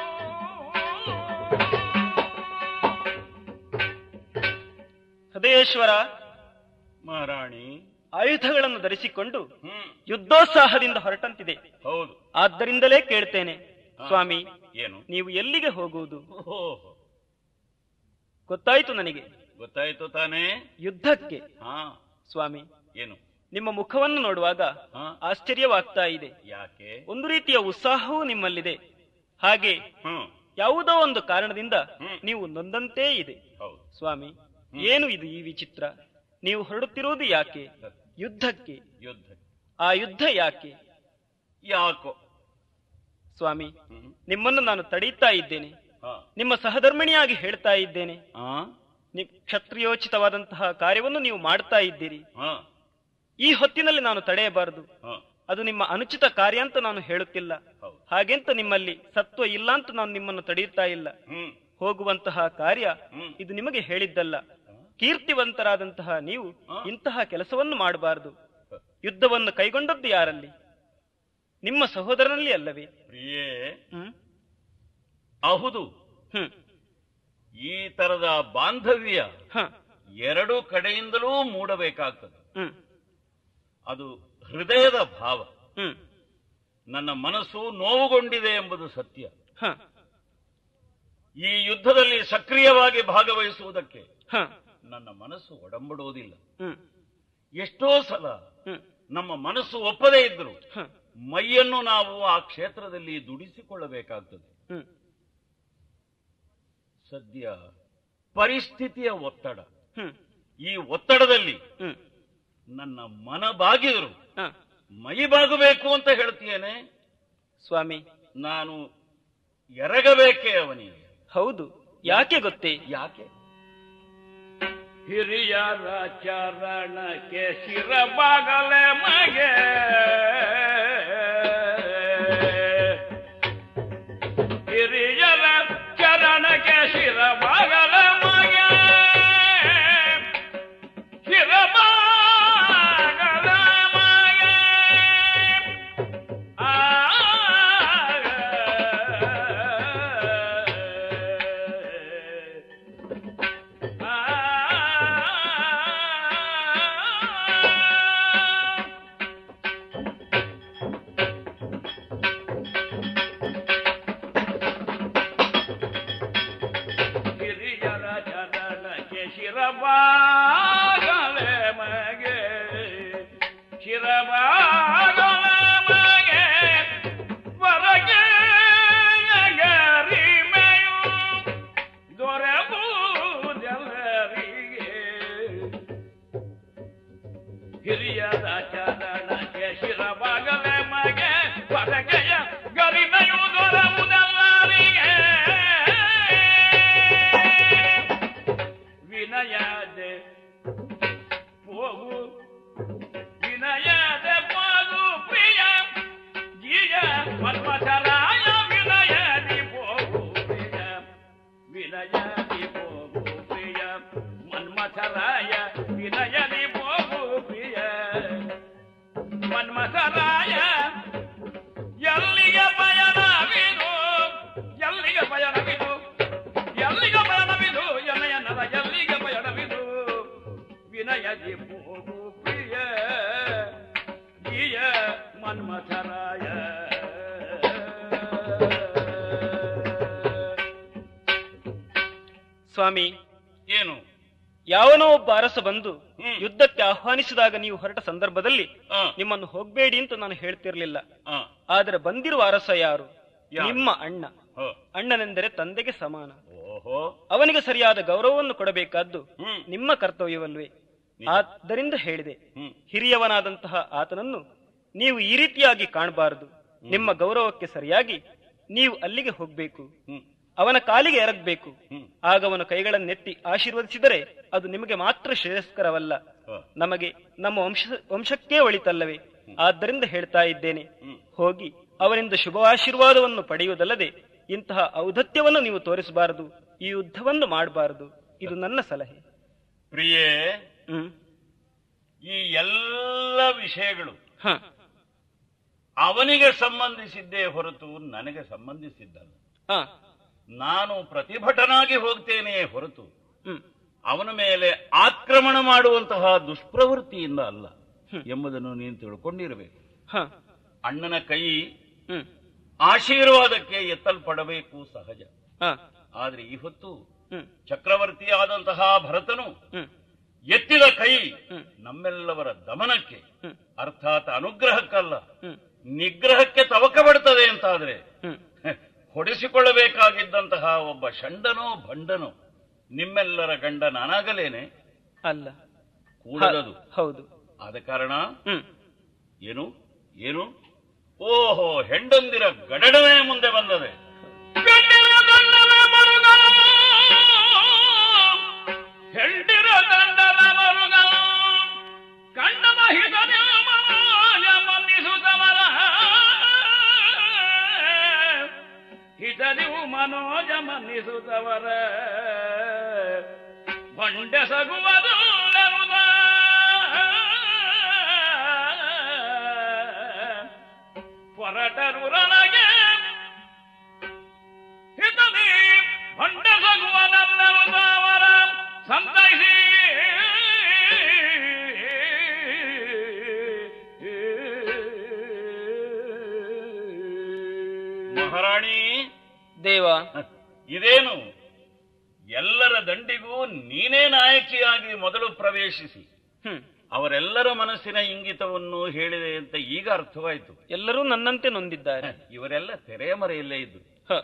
ಹೃದಯೇಶ್ವರ ಮಹಾರಾಣಿ. ಆಯುಧಗಳನ್ನು ಧರಿಸಿಕೊಂಡು ಹ್ಮ್ ಯುದ್ಧೋತ್ಸಾಹದಿಂದ ಹೊರಟಂತಿದೆ. ಹೌದು. ಆದ್ದರಿಂದಲೇ ಕೇಳ್ತೇನೆ ಹಾ. ಸ್ವಾಮಿ, ಏನು? ನೀವು ಎಲ್ಲಿಗೆ ಹೋಗುವುದು? ಓಹೋ, ಗೊತ್ತಾಯ್ತು ನನಗೆ. ಗೊತ್ತಾಯ್ತು ತಾನೇ? ಯುದ್ಧಕ್ಕೆ. ಹಾ. ಸ್ವಾಮಿ, ಏನು? ನಿಮ್ಮ ಮುಖವನ್ನು ನೋಡುವಾಗ ಹಾ. ಆಶ್ಚರ್ಯವಾಗ್ತಾ ಇದೆ. ಯಾಕೆ? ಒಂದು ರೀತಿಯ ಉತ್ಸಾಹವೂ ನಿಮ್ಮಲ್ಲಿದೆ. ಹಾಗೆ ಹ್ಮ್ ಯಾವುದೋ ಒಂದು ಕಾರಣದಿಂದ ಹ್ಮ್. ನೀವು ನೊಂದಂತೇ ಇದೆ. ಹೌದು. ಸ್ವಾಮಿ, ಹ್ಮ್. ಏನು ಇದು ಈ ವಿಚಿತ್ರ? ನೀವು ಹೊರಡುತ್ತಿರುವುದು ಯಾಕೆ? ಯುದ್ಧಕ್ಕೆ. ಯುದ್ಧ ಆ ಯುದ್ಧ ಯಾಕೆ? ಯಾಕೋ? ಸ್ವಾಮಿ, ಹ್ಮ್. ನಿಮ್ಮನ್ನು ನಾನು ತಡೆಯುತ್ತಾ ಇದ್ದೇನೆ. ಹಾ. ನಿಮ್ಮ ಸಹಧರ್ಮಿಣಿಯಾಗಿ ಹೇಳ್ತಾ ಇದ್ದೇನೆ. ಆ? ನಿ- ಕ್ಷತ್ರಿಯೋಚಿತವಾದಂತಹ ಕಾರ್ಯವನ್ನು ನೀವು ಮಾಡ್ತಾ ಇದ್ದೀರಿ. ಹಾ. ಈ ಹೊತ್ತಿನಲ್ಲಿ ನಾನು ತಡೆಯಬಾರದು. ಹಾ. ಅದು ನಿಮ್ಮ ಅನುಚಿತ ಕಾರ್ಯ ಅಂತ ನಾನು ಹೇಳುತ್ತಿಲ್ಲ. ಹೌದು. ಹಾಗೆಂತ ನಿಮ್ಮಲ್ಲಿ ಸತ್ವ ಇಲ್ಲ ಅಂತ ನಾನು ನಿಮ್ಮನ್ನು ತಡೆಯುತ್ತಾ ಇಲ್ಲ. ಹ್ಮ್ ಹೋಗುವಂತಹ ಕಾರ್ಯ ಹ್ಮ್. ಇದು ನಿಮಗೆ ಹೇಳಿದ್ದಲ್ಲ. ಕೀರ್ತಿವಂತರಾದಂತಹ ನೀವು ಹಾ. ಇಂತಹ ಕೆಲಸವನ್ನು ಮಾಡಬಾರದು. ಯುದ್ಧವನ್ನು ಕೈಗೊಂಡದ್ದು ಯಾರಲ್ಲಿ? ನಿಮ್ಮ ಸಹೋದರನಲ್ಲಿ ಅಲ್ಲವೇ? ಪ್ರಿಯೇ, ಹ್ಮ್ ಹೌದು. ಹ್ಮ್ ಈ ತರದ ಬಾಂಧವ್ಯ ಹ ಎರಡು ಕಡೆಯಿಂದಲೂ ಮೂಡಬೇಕಾಗ್ತದೆ. ಹ್ಮ್ ಅದು ಹೃದಯದ ಭಾವ. ಹ್ಮ್ ನನ್ನ ಮನಸ್ಸು ನೋವುಗೊಂಡಿದೆ ಎಂಬುದು ಸತ್ಯ. ಹ ಈ ಯುದ್ಧದಲ್ಲಿ ಸಕ್ರಿಯವಾಗಿ ಭಾಗವಹಿಸುವುದಕ್ಕೆ ಹ ನನ್ನ ಮನಸ್ಸು ಒಡಂಬಡುವುದಿಲ್ಲ. ಹ್ಮ್ ಎಷ್ಟೋ ಸಲ ಹ್ಮ್ ನಮ್ಮ ಮನಸ್ಸು ಒಪ್ಪದೇ ಇದ್ರು ಹ ಮೈಯನ್ನು ನಾವು ಆ ಕ್ಷೇತ್ರದಲ್ಲಿ ದುಡಿಸಿಕೊಳ್ಳಬೇಕಾಗ್ತದೆ. ಹ್ಮ್ ಸದ್ಯ ಪರಿಸ್ಥಿತಿಯ ಒತ್ತಡ. ಹ್ಮ್ ಈ ಒತ್ತಡದಲ್ಲಿ ಹ್ಮ್ ನನ್ನ ಮನ ಬಾಗಿದರು ಹ ಮೈ ಬಾಗಬೇಕು ಅಂತ ಹೇಳ್ತೀಯೇನೆ. ಸ್ವಾಮಿ, ನಾನು ಎರಗಬೇಕೇ ಅವನಿಗೆ. ಹೌದು. ಯಾಕೆ ಗೊತ್ತೇ? ಯಾಕೆ? ಹಿರಿಯರ ಚರಣಕ್ಕೆ ಶಿರಬಾಗಲೆ ಮಗೆ ಹಿರಿಯರ ಚರಣಕ್ಕೆ ಶಿರಬಾಗಲೆ ಮಗೆ ಶಿರಬಾಗಲೆ ಮಗೆ ಆ ಹಿರಿಯರ ಚರಣಕ್ಕೆ ಶಿರಬಾಗಲೆ ಮಗೆ ಶಿರಬಾಗಲೆ ಮಗೆ ಹೊರಗೆ ಗರಿಮೆಯು ದೊರೆಬುದೆಲ್ಲರಿಗೆ ಹಿರಿಯರ ಚರಣಕ್ಕೆ ಶಿರಬಾಗಲೆ ಮಗೆ ಹೊರಗೆಯ ಗರಿಮೆಯು ದೊರೆಬುದೆಲ್ಲರಿಗೆ ವಿನಯದೆ ಹೋಗು ವಿನಯದೆ ಹೋಗು ಪ್ರಿಯ ಜೀಯ ಮನ್ಮಥರಾಯ ವಿನಯದಿ ಹೋಗು ಪ್ರಿಯ ವಿನಯದಿ ಹೋಗು ಪ್ರಿಯ ಮನ್ಮಥರಾಯ ವಿನಯದಿ ಹೋಗು ಪ್ರಿಯ ಮನ್ಮಥರಾಯ ಎಲ್ಲಿಗೆ ಪಯಣವಿದು ಎಲ್ಲಿಗೆ ಪಯಣವಿದು ಎಲ್ಲಿಗೆ ಪಯಣವಿದು ಎನ್ನಯನದ ಎಲ್ಲಿಗೆ ಪಯಣವಿದು ವಿನಯದಿ ಹೋಗು ಪ್ರಿಯ ಜೀಯ ಮನ್ಮಥರಾಯ ಸ್ವಾಮಿ, ಏನು? ಯಾವನೋ ಒಬ್ಬ ಅರಸ ಬಂದು ಹ್ಮ್. ಯುದ್ಧಕ್ಕೆ ಆಹ್ವಾನಿಸಿದಾಗ ನೀವು ಹೊರಟ ಸಂದರ್ಭದಲ್ಲಿ ಆ, ನಿಮ್ಮನ್ನು ಹೋಗ್ಬೇಡಿ ಅಂತ ನಾನು ಹೇಳ್ತಿರ್ಲಿಲ್ಲ. ಆ, ಆದರೆ ಬಂದಿರುವ ಅರಸ ಯಾರು? ಯಾರು? ನಿಮ್ಮ ಅಣ್ಣ. ಹ. ಅಣ್ಣನೆಂದರೆ ತಂದೆಗೆ ಸಮಾನ. ಓಹೋ. ಅವನಿಗೆ ಸರಿಯಾದ ಗೌರವವನ್ನು ಕೊಡಬೇಕಾದ್ದು ಹ್ಮ್ ನಿಮ್ಮ ಕರ್ತವ್ಯವಲ್ವೇ? ನಿಜ. ಆದ್ದರಿಂದ ಹೇಳಿದೆ, ಹ್ಮ್ ಹಿರಿಯವನಾದಂತಹ ಆತನನ್ನು ನೀವು ಈ ರೀತಿಯಾಗಿ ಕಾಣಬಾರದು. ನಿಮ್ಮ ಗೌರವಕ್ಕೆ ಸರಿಯಾಗಿ ನೀವು ಅಲ್ಲಿಗೆ ಹೋಗ್ಬೇಕು, ಹ್ಮ್ ಅವನ ಕಾಲಿಗೆ ಎರಗಬೇಕು. ಹ್ಮ್ ಆಗ ಅವನ ಕೈಗಳನ್ನೆತ್ತಿ ಆಶೀರ್ವದಿಸಿದರೆ ಅದು ನಿಮಗೆ ಮಾತ್ರ ಶ್ರೇಯಸ್ಕರವಲ್ಲ, ಹ. ನಮಗೆ ನಮ್ಮ ವಂಶ ವಂಶಕ್ಕೇ ಒಳಿತಲ್ಲವೇ? ಆದ್ದರಿಂದ ಹೇಳ್ತಾ ಇದ್ದೇನೆ, ಹ್ಮ್. ಹೋಗಿ ಅವನಿಂದ ಶುಭಾಶೀರ್ವಾದವನ್ನು ಪಡೆಯುವುದಲ್ಲದೆ ಇಂತಹ ಔದತ್ಯವನ್ನು ನೀವು ತೋರಿಸಬಾರದು, ಈ ಯುದ್ಧವನ್ನು ಮಾಡಬಾರದು. ಇದು ನನ್ನ ಸಲಹೆ. ಪ್ರಿಯೇ, ಹ್ಮ್ ಈ ಎಲ್ಲ ವಿಷಯಗಳು ಹ ಅವನಿಗೆ ಸಂಬಂಧಿಸಿದ್ದೇ ಹೊರತು ನನಗೆ ಸಂಬಂಧಿಸಿದ್ದಲ್ಲ. ಹ ನಾನು ಪ್ರತಿಭಟನಾಗಿ ಹೋಗ್ತೇನೆಯೇ ಹೊರತು ಹ್ಮ್ ಅವನ ಮೇಲೆ ಆಕ್ರಮಣ ಮಾಡುವಂತಹ ದುಷ್ಪ್ರವೃತ್ತಿಯಿಂದ ಅಲ್ಲ ಹ್ಮ್. ಎಂಬುದನ್ನು ನೀನು ತಿಳ್ಕೊಂಡಿರಬೇಕು. ಹ ಅಣ್ಣನ ಕೈ ಹ್ಮ್ ಆಶೀರ್ವಾದಕ್ಕೆ ಎತ್ತಲ್ಪಡಬೇಕು ಸಹಜ. ಹ ಆದ್ರೆ ಈ ಹೊತ್ತು ಹ್ಮ್ ಚಕ್ರವರ್ತಿಯಾದಂತಹ ಭರತನು ಹ್ಮ್ ಎತ್ತಿದ ಕೈ ಹ್ಮ್. ನಮ್ಮೆಲ್ಲವರ ದಮನಕ್ಕೆ ಹ್ಮ್. ಅರ್ಥಾತ್ ಅನುಗ್ರಹಕ್ಕಲ್ಲ, ಹ್ಮ್. ನಿಗ್ರಹಕ್ಕೆ ತವಕ ಬಡ್ತದೆ ಅಂತಾದ್ರೆ ಹ್ಮ್. ಹೊಡೆಸಿಕೊಳ್ಳಬೇಕಾಗಿದ್ದಂತಹ ಒಬ್ಬ ಷಂಡನೋ ಭಂಡನೋ ನಿಮ್ಮೆಲ್ಲರ ಗಂಡ ನಾನಾಗಲೇನೆ ಅಲ್ಲ, ಕೂಡಲದು. ಹೌದು. ಆದ ಕಾರಣ ಹ್ಮ್ ಏನು ಏನು ಓಹೋ, ಹೆಂಡಂದಿರ ಗಡಡನೆ ಮುಂದೆ ಬಂದದೆ. ಹೆಂಡಿರ ದಂಡದ ಮರುಗ ಕಣ್ಣನ ಹಿತದ ಮನ್ನಿಸುತ್ತವರ ಹಿತದಿವು ಮನೋಜ ಮನ್ನಿಸುತ್ತವರ ಬಂಡೆಸಗುವುದು ಹೊರಟರು ರಣಗೆ ಹಿತದಿ ಬಂಡೆಸಗುವನಲ್ಲವರ ಸಂತೈಸಿ ಮಹಾರಾಣಿ ದೇವ, ಇದೇನು? ಎಲ್ಲರ ದಂಡಿಗೂ ನೀನೇ ನಾಯಕಿಯಾಗಿ ಮೊದಲು ಪ್ರವೇಶಿಸಿ ಹ್ಮ್ ಅವರೆಲ್ಲರ ಮನಸ್ಸಿನ ಇಂಗಿತವನ್ನು ಹೇಳಿದೆ ಅಂತ ಈಗ ಅರ್ಥವಾಯಿತು. ಎಲ್ಲರೂ ನನ್ನಂತೆ ನೊಂದಿದ್ದಾರೆ. ಇವರೆಲ್ಲ ತೆರೆಯ ಮರೆಯಲ್ಲೇ ಇದ್ದು. ಹ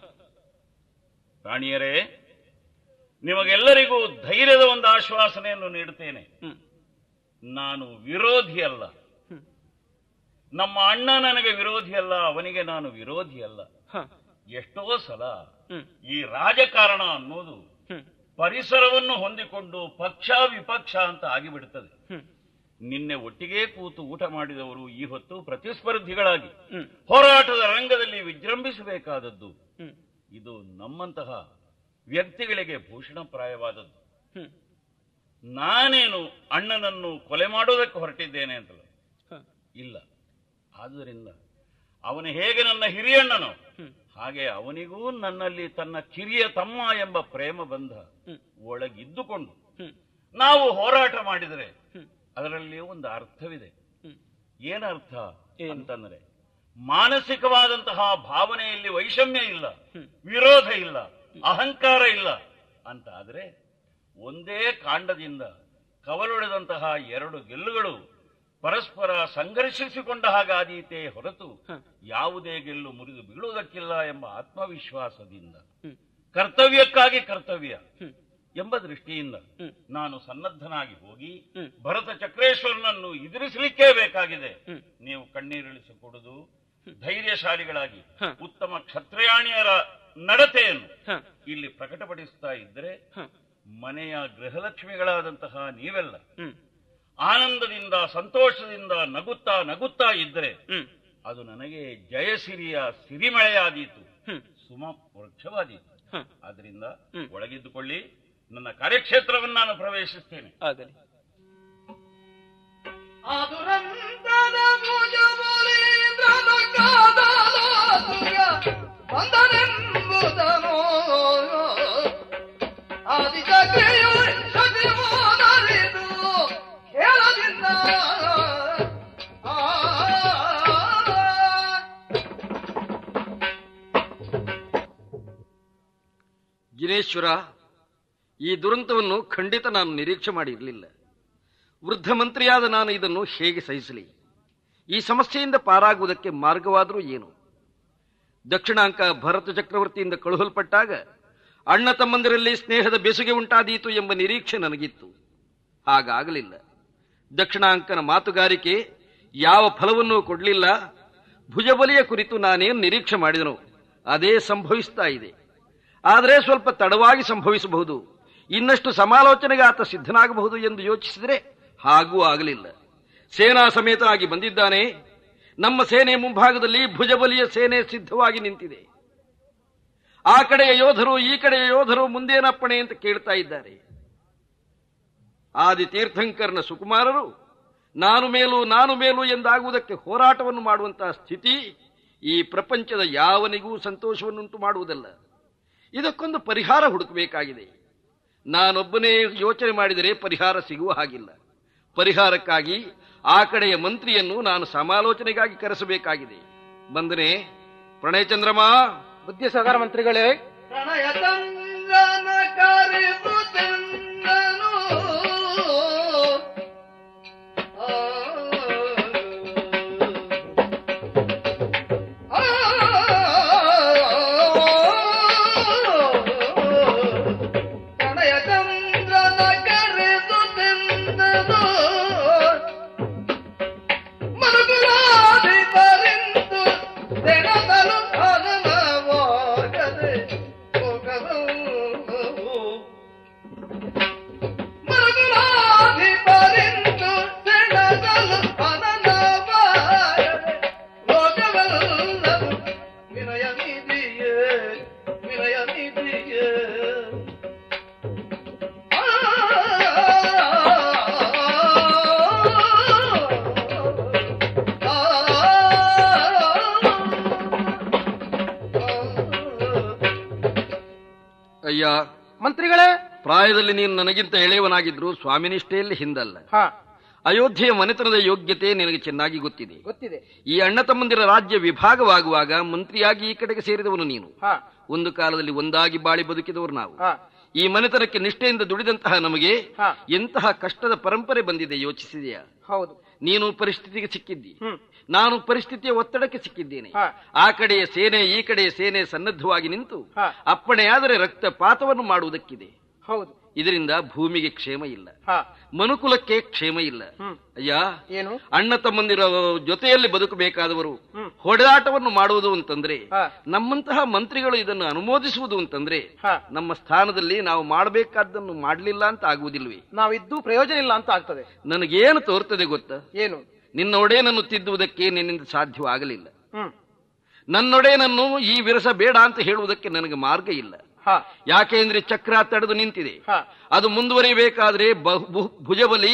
ರಾಣಿಯರೇ, ನಿಮಗೆಲ್ಲರಿಗೂ ಧೈರ್ಯದ ಒಂದು ಆಶ್ವಾಸನೆಯನ್ನು ನೀಡುತ್ತೇನೆ. ಹ್ಮ್ ನಾನು ವಿರೋಧಿ ಅಲ್ಲ. ಹ್ಮ್. ನಮ್ಮ ಅಣ್ಣ ನನಗೆ ವಿರೋಧಿ ಅಲ್ಲ, ಅವನಿಗೆ ನಾನು ವಿರೋಧಿ ಅಲ್ಲ. ಹ ಎಷ್ಟೋ ಸಲ ಹ್ಮ್ ಈ ರಾಜಕಾರಣ ಅನ್ನೋದು ಹ್ಮ್ ಪರಿಸರವನ್ನು ಹೊಂದಿಕೊಂಡು ಪಕ್ಷ ವಿಪಕ್ಷ ಅಂತ ಆಗಿಬಿಡುತ್ತದೆ. ಹ್ಮ್ ನಿನ್ನೆ ಒಟ್ಟಿಗೆ ಕೂತು ಊಟ ಮಾಡಿದವರು ಈ ಹೊತ್ತು ಪ್ರತಿಸ್ಪರ್ಧಿಗಳಾಗಿ ಹ್ಮ್ ಹೋರಾಟದ ರಂಗದಲ್ಲಿ ವಿಜೃಂಭಿಸಬೇಕಾದದ್ದು. ಹ್ಮ್ ಇದು ನಮ್ಮಂತಹ ವ್ಯಕ್ತಿಗಳಿಗೆ ಭೂಷಣಪ್ರಾಯವಾದದ್ದು. ಹ್ಮ್ ನಾನೇನು ಅಣ್ಣನನ್ನು ಕೊಲೆ ಮಾಡೋದಕ್ಕೆ ಹೊರಟಿದ್ದೇನೆ ಅಂತಲ್ಲ, ಹ ಇಲ್ಲ. ಆದ್ದರಿಂದ ಅವನು ಹೇಗೆ ನನ್ನ ಹಿರಿಯಣ್ಣನೋ ಹ್ಮ್ ಹಾಗೆ ಅವನಿಗೂ ನನ್ನಲ್ಲಿ ತನ್ನ ಕಿರಿಯ ತಮ್ಮ ಎಂಬ ಪ್ರೇಮ ಬಂಧ ಹ್ಮ್ ಒಳಗಿದ್ದುಕೊಂಡು ಹ್ಮ್ ನಾವು ಹೋರಾಟ ಮಾಡಿದರೆ ಹ್ಮ್ ಅದರಲ್ಲಿ ಒಂದು ಅರ್ಥವಿದೆ. ಹ್ಮ್ ಏನರ್ಥ ಏನು? ಅಂತಂದ್ರೆ ಮಾನಸಿಕವಾದಂತಹ ಭಾವನೆಯಲ್ಲಿ ವೈಷಮ್ಯ ಇಲ್ಲ, ಹ್ಮ್ ವಿರೋಧ ಇಲ್ಲ, ಅಹಂಕಾರ ಇಲ್ಲ ಅಂತ ಆದ್ರೆ ಒಂದೇ ಕಾಂಡದಿಂದ ಕವಲೊಡೆದಂತಹ ಎರಡು ಗೆಲ್ಲುಗಳು ಪರಸ್ಪರ ಸಂಘರ್ಷಿಸಿಕೊಂಡ ಹಾಗಾದೀತೆ ಹೊರತು ಹ ಯಾವುದೇ ಗೆಲ್ಲು ಮುರಿದು ಬೀಳುವುದಕ್ಕಿಲ್ಲ ಎಂಬ ಆತ್ಮವಿಶ್ವಾಸದಿಂದ ಹ್ಮ್ ಕರ್ತವ್ಯಕ್ಕಾಗಿ ಕರ್ತವ್ಯ ಹ್ಮ್ ಎಂಬ ದೃಷ್ಟಿಯಿಂದ ಹ್ಮ್ ನಾನು ಸನ್ನದ್ಧನಾಗಿ ಹೋಗಿ ಹ್ಮ್ ಭರತ ಚಕ್ರೇಶ್ವರನನ್ನು ಎದುರಿಸಲಿಕ್ಕೇ ಬೇಕಾಗಿದೆ. ಹ್ಮ್ ನೀವು ಕಣ್ಣೀರಿಳಿಸಿಕೊಡುವುದು ಧೈರ್ಯಶಾಲಿಗಳಾಗಿ ಹ ಉತ್ತಮ ಕ್ಷತ್ರಿಯಾಣಿಯರ ನಡತೆಯನ್ನು ಹ ಇಲ್ಲಿ ಪ್ರಕಟಪಡಿಸ್ತಾ ಇದ್ರೆ ಹ ಮನೆಯ ಗೃಹಲಕ್ಷ್ಮಿಗಳಾದಂತಹ ನೀವೆಲ್ಲ ಹ್ಮ್ ಆನಂದದಿಂದ ಸಂತೋಷದಿಂದ ನಗುತ್ತಾ ನಗುತ್ತಾ ಇದ್ರೆ ಹ್ಮ್ ಅದು ನನಗೆ ಜಯಸಿರಿಯ ಸಿರಿಮಳೆಯಾದೀತು, ಹ್ಮ್ ಸುಮ ವೃಕ್ಷವಾದೀತು. ಹ ಆದ್ರಿಂದ ಹ್ಮ್. ಒಳಗಿದ್ದುಕೊಳ್ಳಿ, ನನ್ನ ಕಾರ್ಯಕ್ಷೇತ್ರವನ್ನು ನಾನು ಪ್ರವೇಶಿಸ್ತೇನೆ. ಆಗಲಿ. ಆದುರಂತದ ಭುಜಬಲೀಂದ್ರನ ಕಾದಲಾಸುಯ ಬಂದನೆಂಬುದನೋ ಆದಿಶಕ್ತಿಯು ಶಕ್ತಿವಾದರಿದು ಹೇಳದಿಂದ ಆ ಜಿನೇಶ್ವರ, ಈ ದುರಂತವನ್ನು ಖಂಡಿತ ನಾನು ನಿರೀಕ್ಷೆ ಮಾಡಿರಲಿಲ್ಲ. ವೃದ್ಧ ಮಂತ್ರಿಯಾದ ನಾನು ಇದನ್ನು ಹೇಗೆ ಸಹಿಸಲಿ? ಈ ಸಮಸ್ಯೆಯಿಂದ ಪಾರಾಗುವುದಕ್ಕೆ ಮಾರ್ಗವಾದರೂ ಏನು? ದಕ್ಷಿಣಾಂಕ ಭರತ ಚಕ್ರವರ್ತಿಯಿಂದ ಕಳುಹಲ್ಪಟ್ಟಾಗ ಅಣ್ಣ ತಮ್ಮಂದಿರಲ್ಲಿ ಸ್ನೇಹದ ಬೆಸುಗೆ ಉಂಟಾದೀತು ಎಂಬ ನಿರೀಕ್ಷೆ ನನಗಿತ್ತು. ಹಾಗಾಗಲಿಲ್ಲ. ದಕ್ಷಿಣಾಂಕನ ಮಾತುಗಾರಿಕೆ ಯಾವ ಫಲವನ್ನೂ ಕೊಡಲಿಲ್ಲ. ಭುಜಬಲಿಯ ಕುರಿತು ನಾನೇನು ನಿರೀಕ್ಷೆ ಮಾಡಿದನು ಅದೇ ಸಂಭವಿಸ್ತಾ ಇದೆ. ಆದರೆ ಸ್ವಲ್ಪ ತಡವಾಗಿ ಸಂಭವಿಸಬಹುದು. ಇನ್ನಷ್ಟು ಸಮಾಲೋಚನೆಗೆ ಆತ ಸಿದ್ಧನಾಗಬಹುದು ಎಂದು ಯೋಚಿಸಿದರೆ ಹಾಗೂ ಆಗಲಿಲ್ಲ. ಸೇನಾ ಸಮೇತನಾಗಿ ಬಂದಿದ್ದಾನೆ. ನಮ್ಮ ಸೇನೆ ಮುಂಭಾಗದಲ್ಲಿ ಭುಜಬಲಿಯ ಸೇನೆ ಸಿದ್ಧವಾಗಿ ನಿಂತಿದೆ. ಆ ಕಡೆಯ ಯೋಧರು ಈ ಕಡೆಯ ಯೋಧರು ಮುಂದೇನಪ್ಪಣೆ ಅಂತ ಕೇಳ್ತಾ ಇದ್ದಾರೆ. ಆದಿ ತೀರ್ಥಂಕರನ ಸುಕುಮಾರರು ನಾನು ಮೇಲು ನಾನು ಮೇಲು ಎಂದಾಗುವುದಕ್ಕೆ ಹೋರಾಟವನ್ನು ಮಾಡುವಂತಹ ಸ್ಥಿತಿ ಈ ಪ್ರಪಂಚದ ಯಾವನಿಗೂ ಸಂತೋಷವನ್ನುಂಟು ಮಾಡುವುದಲ್ಲ. ಇದಕ್ಕೊಂದು ಪರಿಹಾರ ಹುಡುಕಬೇಕಾಗಿದೆ. ನಾನೊಬ್ಬನೇ ಯೋಚನೆ ಮಾಡಿದರೆ ಪರಿಹಾರ ಸಿಗುವ ಹಾಗಿಲ್ಲ. ಪರಿಹಾರಕ್ಕಾಗಿ ಆ ಕಡೆಯ ಮಂತ್ರಿಯನ್ನು ನಾನು ಸಮಾಲೋಚನೆಗಾಗಿ ಕರೆಸಬೇಕಾಗಿದೆ. ಬಂದನೆ ಪ್ರಣಯ ಚಂದ್ರಮ. ಬುದ್ಧಿ ಸಾಗರ ಮಂತ್ರಿಗಳೇ. ಪ್ರಣಯ ಚಂದ್ರನ ಕರೆಸುತ್ತೆಂದನು. ಪ್ರಣಯ ಚಂದ್ರನ ಕರೆಸುತ್ತೆಂದನು. ಮರುಗುಲಾಧಿಪರಿಂದು ತೆಣದಲು ಹನನವಾಗದೆ ಹೋಗಲು. ಮರುಗುಲಾಧಿಪರಿಂದು ತೆಣದಲು ಹನನವಾಗದೆ ಹೋಗವಲ್ಲವು. ವಿನಯ ನಿಧಿಯೇ ವಿನಯ ನಿಧಿಯೇ. ಅಯ್ಯ ಮಂತ್ರಿಗಳೇ. ಪ್ರಾಯದಲ್ಲಿ ನೀನು ನನಗಿಂತ ಎಳೆಯವನಾಗಿದ್ರು ಸ್ವಾಮಿನಿಷ್ಠೆಯಲ್ಲಿ ಹಿಂದಲ್ಲ. ಹಾ, ಅಯೋಧ್ಯೆಯ ಮನೆತನದ ಯೋಗ್ಯತೆ ನಿನಗೆ ಚೆನ್ನಾಗಿ ಗೊತ್ತಿದೆ. ಗೊತ್ತಿದೆ. ಈ ಅಣ್ಣ ತಮ್ಮಂದಿರ ರಾಜ್ಯ ವಿಭಾಗವಾಗುವಾಗ ಮಂತ್ರಿಯಾಗಿ ಈ ಕಡೆಗೆ ಸೇರಿದವನು ನೀನು. ಹಾ, ಒಂದು ಕಾಲದಲ್ಲಿ ಒಂದಾಗಿ ಬಾಳಿ ಬದುಕಿದವರು ನಾವು. ಹಾ, ಈ ಮನೆತನಕ್ಕೆ ನಿಷ್ಠೆಯಿಂದ ದುಡಿದಂತಹ ನಮಗೆ ಹಾ. ಎಂತಹ ಕಷ್ಟದ ಪರಂಪರೆ ಬಂದಿದೆ ಯೋಚಿಸಿದೆಯಾ? ಹೌದು. ನೀನು ಪರಿಸ್ಥಿತಿಗೆ ಸಿಕ್ಕಿದ್ದಿ, ಹ್ಮ್. ನಾನು ಪರಿಸ್ಥಿತಿಯ ಒತ್ತಡಕ್ಕೆ ಸಿಕ್ಕಿದ್ದೇನೆ. ಹಾ. ಆ ಕಡೆಯ ಸೇನೆ ಈ ಕಡೆಯ ಸೇನೆ ಸನ್ನದ್ಧವಾಗಿ ನಿಂತು ಹಾ. ಅಪ್ಪಣೆಯಾದರೆ ರಕ್ತಪಾತವನ್ನು ಮಾಡುವುದಕ್ಕಿದೆ. ಹೌದು. ಇದರಿಂದ ಭೂಮಿಗೆ ಕ್ಷೇಮ ಇಲ್ಲ, ಹಾ, ಮನುಕುಲಕ್ಕೆ ಕ್ಷೇಮ ಇಲ್ಲ. ಹ್ಮ್. ಅಯ್ಯ, ಏನು? ಅಣ್ಣ ತಮ್ಮಂದಿರ ಜೊತೆಯಲ್ಲಿ ಬದುಕಬೇಕಾದವರು ಹ್ಮ್. ಹೊಡೆದಾಟವನ್ನು ಮಾಡುವುದು ಅಂತಂದ್ರೆ, ಹಾ. ನಮ್ಮಂತಹ ಮಂತ್ರಿಗಳು ಇದನ್ನು ಅನುಮೋದಿಸುವುದು ಅಂತಂದ್ರೆ, ಹಾ. ನಮ್ಮ ಸ್ಥಾನದಲ್ಲಿ ನಾವು ಮಾಡಬೇಕಾದ್ದನ್ನು ಮಾಡಲಿಲ್ಲ ಅಂತ ಆಗುವುದಿಲ್ವೇ? ನಾವಿದ್ದು ಪ್ರಯೋಜನ ಇಲ್ಲ ಅಂತ ಆಗ್ತದೆ. ನನಗೇನು ತೋರ್ತದೆ ಗೊತ್ತಾ? ಏನು? ನಿನ್ನ ಒಡೆಯನನ್ನು ತಿದ್ದುವುದಕ್ಕೆ ನಿನ್ನಿಂದ ಸಾಧ್ಯವಾಗಲಿಲ್ಲ. ಹ್ಮ್. ನನ್ನೊಡೆಯನನ್ನು ಈ ವಿರಸ ಬೇಡ ಅಂತ ಹೇಳುವುದಕ್ಕೆ ನನಗೆ ಮಾರ್ಗ ಇಲ್ಲ. ಹಾ, ಯಾಕೆಂದ್ರೆ ಚಕ್ರ ತಡೆದು ನಿಂತಿದೆ. ಹಾ. ಅದು ಮುಂದುವರಿಯಬೇಕಾದ್ರೆ ಬಹು- ಭು- ಭುಜಬಲಿ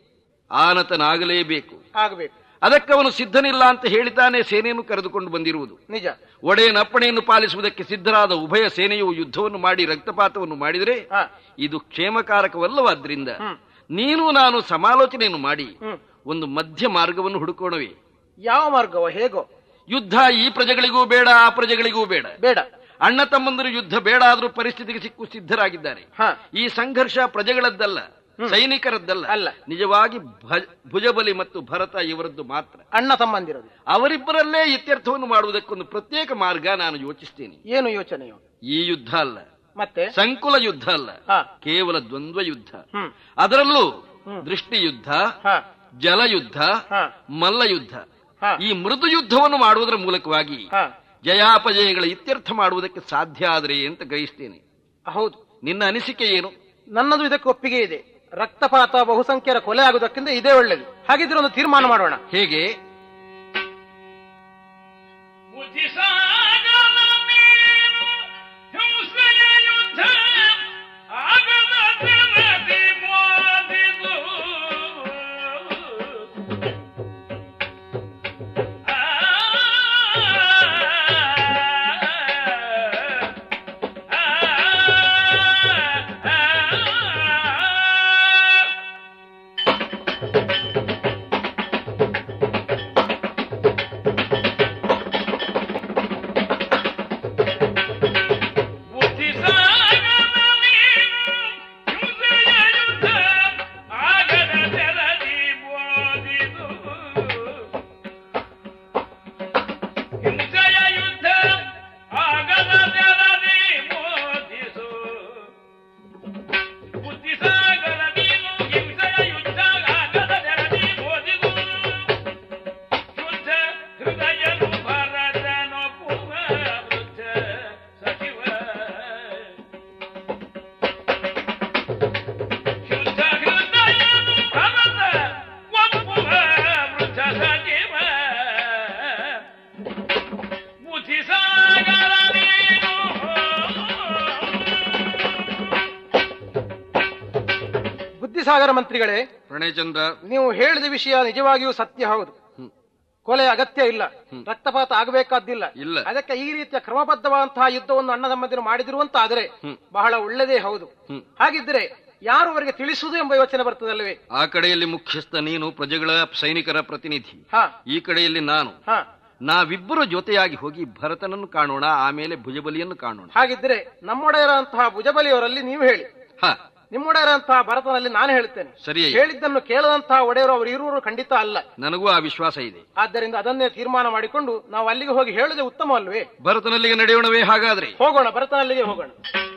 ಆನತನಾಗಲೇಬೇಕು. ಆಗಬೇಕು. ಅದಕ್ಕವನು ಸಿದ್ಧನಿಲ್ಲ ಅಂತ ಹೇಳಿತಾನೆ ಸೇನೆಯನ್ನು ಕರೆದುಕೊಂಡು ಬಂದಿರುವುದು. ನಿಜ. ಒಡೆಯನ ಅಪ್ಪಣೆಯನ್ನು ಪಾಲಿಸುವುದಕ್ಕೆ ಸಿದ್ಧರಾದ ಉಭಯ ಸೇನೆಯು ಯುದ್ಧವನ್ನು ಮಾಡಿ ರಕ್ತಪಾತವನ್ನು ಮಾಡಿದರೆ ಹಾ. ಇದು ಕ್ಷೇಮಕಾರಕವಲ್ಲವಾದ್ರಿಂದ ಹ್ಮ್. ನೀನು ನಾನು ಸಮಾಲೋಚನೆಯನ್ನು ಮಾಡಿ ಹ್ಮ್. ಒಂದು ಮಧ್ಯ ಮಾರ್ಗವನ್ನು ಹುಡುಕೋಣವೇ? ಯಾವ ಮಾರ್ಗವ? ಹೇಗೋ? ಯುದ್ಧ ಈ ಪ್ರಜೆಗಳಿಗೂ ಬೇಡ, ಆ ಪ್ರಜೆಗಳಿಗೂ ಬೇಡ. ಬೇಡ. ಅಣ್ಣ ತಮ್ಮಂದರು ಯುದ್ಧ ಬೇಡ ಆದ್ರೂ ಪರಿಸ್ಥಿತಿಗೆ ಸಿಕ್ಕು ಸಿದ್ಧರಾಗಿದ್ದಾರೆ. ಹಾ. ಈ ಸಂಘರ್ಷ ಪ್ರಜೆಗಳದ್ದಲ್ಲ, ಹ್ಮ್. ಸೈನಿಕರದ್ದಲ್ಲ, ಅಲ್ಲ. ನಿಜವಾಗಿ ಭ- ಭುಜಬಲಿ ಮತ್ತು ಭರತ ಇವರದ್ದು ಮಾತ್ರ. ಅಣ್ಣ ತಮ್ಮಂದಿರದು. ಅವರಿಬ್ಬರಲ್ಲೇ ಇತ್ಯರ್ಥವನ್ನು ಮಾಡುವುದಕ್ಕೊಂದು ಪ್ರತ್ಯೇಕ ಮಾರ್ಗ ನಾನು ಯೋಚಿಸ್ತೇನೆ. ಏನು ಯೋಚನೆಯೋ? ಈ ಯುದ್ಧ ಅಲ್ಲ, ಮತ್ತೆ ಸಂಕುಲ ಯುದ್ಧ ಅಲ್ಲ, ಹಾ. ಕೇವಲ ದ್ವಂದ್ವ ಯುದ್ಧ. ಹ್ಮ್. ಅದರಲ್ಲೂ ಹ್ಮ್. ದೃಷ್ಟಿ ಯುದ್ಧ, ಹಾ, ಜಲಯುದ್ಧ, ಹಾ, ಮಲ್ಲ ಯುದ್ಧ. ಹಾ. ಈ ಮೃದು ಯುದ್ಧವನ್ನು ಮಾಡುವುದರ ಮೂಲಕವಾಗಿ ಹಾ. ಜಯಾಪಜಯಗಳ ಇತ್ಯರ್ಥ ಮಾಡುವುದಕ್ಕೆ ಸಾಧ್ಯ ಆದರೆ ಅಂತ ಗ್ರಹಿಸ್ತೇನೆ. ಹೌದು. ನಿನ್ನ ಅನಿಸಿಕೆ ಏನು? ನನ್ನದು ಇದಕ್ಕೆ ಒಪ್ಪಿಗೆ ಇದೆ. ರಕ್ತಪಾತ, ಬಹುಸಂಖ್ಯೆಯ ಕೊಲೆ ಆಗುವುದಕ್ಕಿಂತ ಇದೇ ಒಳ್ಳೆಯದು. ಹಾಗಿದ್ರೆ ಒಂದು ತೀರ್ಮಾನ ಮಾಡೋಣ. ಹೇಗೆ? ಬುದ್ಧಿಸಾಗರ ನೀನು ಹಿಂಸೆಯ ಯುದ್ಧ ಆಗದ ಜನತೆ ಮೋದಿದು. ಆ, ಆ, ಆ, ಆ. ಕ್ಷೀರಸಾಗರ ಮಂತ್ರಿಗಳೇ, ಪ್ರಣಯಚಂದ್ರ, ನೀವು ಹೇಳಿದ ವಿಷಯ ನಿಜವಾಗಿಯೂ ಸತ್ಯ ಹೌದು. ಕೊಲೆ ಅಗತ್ಯ ಇಲ್ಲ, ರಕ್ತಪಾತ ಆಗಬೇಕಾದ್ದಿಲ್ಲ. ಇಲ್ಲ. ಅದಕ್ಕೆ ಈ ರೀತಿಯ ಕ್ರಮಬದ್ಧವಾದಂತಹ ಯುದ್ಧವನ್ನು ಅಣ್ಣ ತಮ್ಮಂದಿರು ಮಾಡಿದಿರುವಂತಾದರೆ ಬಹಳ ಒಳ್ಳೆಯದೇ ಹೌದು. ಹಾಗಿದ್ರೆ ಯಾರು ಅವರಿಗೆ ತಿಳಿಸುವುದು ಎಂಬ ಯೋಚನೆ ಬರ್ತದಲ್ಲವೇ? ಆ ಕಡೆಯಲ್ಲಿ ಮುಖ್ಯಸ್ಥ ನೀನು, ಪ್ರಜೆಗಳ ಸೈನಿಕರ ಪ್ರತಿನಿಧಿ. ಈ ಕಡೆಯಲ್ಲಿ ನಾನು. ನಾವಿಬ್ಬರು ಜೊತೆಯಾಗಿ ಹೋಗಿ ಭರತನನ್ನು ಕಾಣೋಣ, ಆಮೇಲೆ ಭುಜಬಲಿಯನ್ನು ಕಾಣೋಣ. ಹಾಗಿದ್ರೆ ನಮ್ಮೊಡೆಯರಂತಹ ಭುಜಬಲಿಯವರಲ್ಲಿ ನೀವು ಹೇಳಿ, ನಿಮ್ಮೊಡೆಯರಂತಹ ಭರತನಲ್ಲಿ ನಾನು ಹೇಳ್ತೇನೆ. ಸರಿ. ಹೇಳಿದ್ದನ್ನು ಕೇಳದಂತಹ ಒಡೆಯರು ಅವರು ಇರುವರು ಖಂಡಿತ ಅಲ್ಲ. ನನಗೂ ಆ ವಿಶ್ವಾಸ ಇದೆ. ಆದ್ದರಿಂದ ಅದನ್ನೇ ತೀರ್ಮಾನ ಮಾಡಿಕೊಂಡು ನಾವು ಅಲ್ಲಿಗೆ ಹೋಗಿ ಹೇಳುದೇ ಉತ್ತಮ ಅಲ್ವೇ? ಭರತನಲ್ಲಿಗೆ ನಡೆಯೋಣವೇ? ಹಾಗಾದ್ರೆ ಹೋಗೋಣ, ಭರತನಲ್ಲಿಗೆ ಹೋಗೋಣ.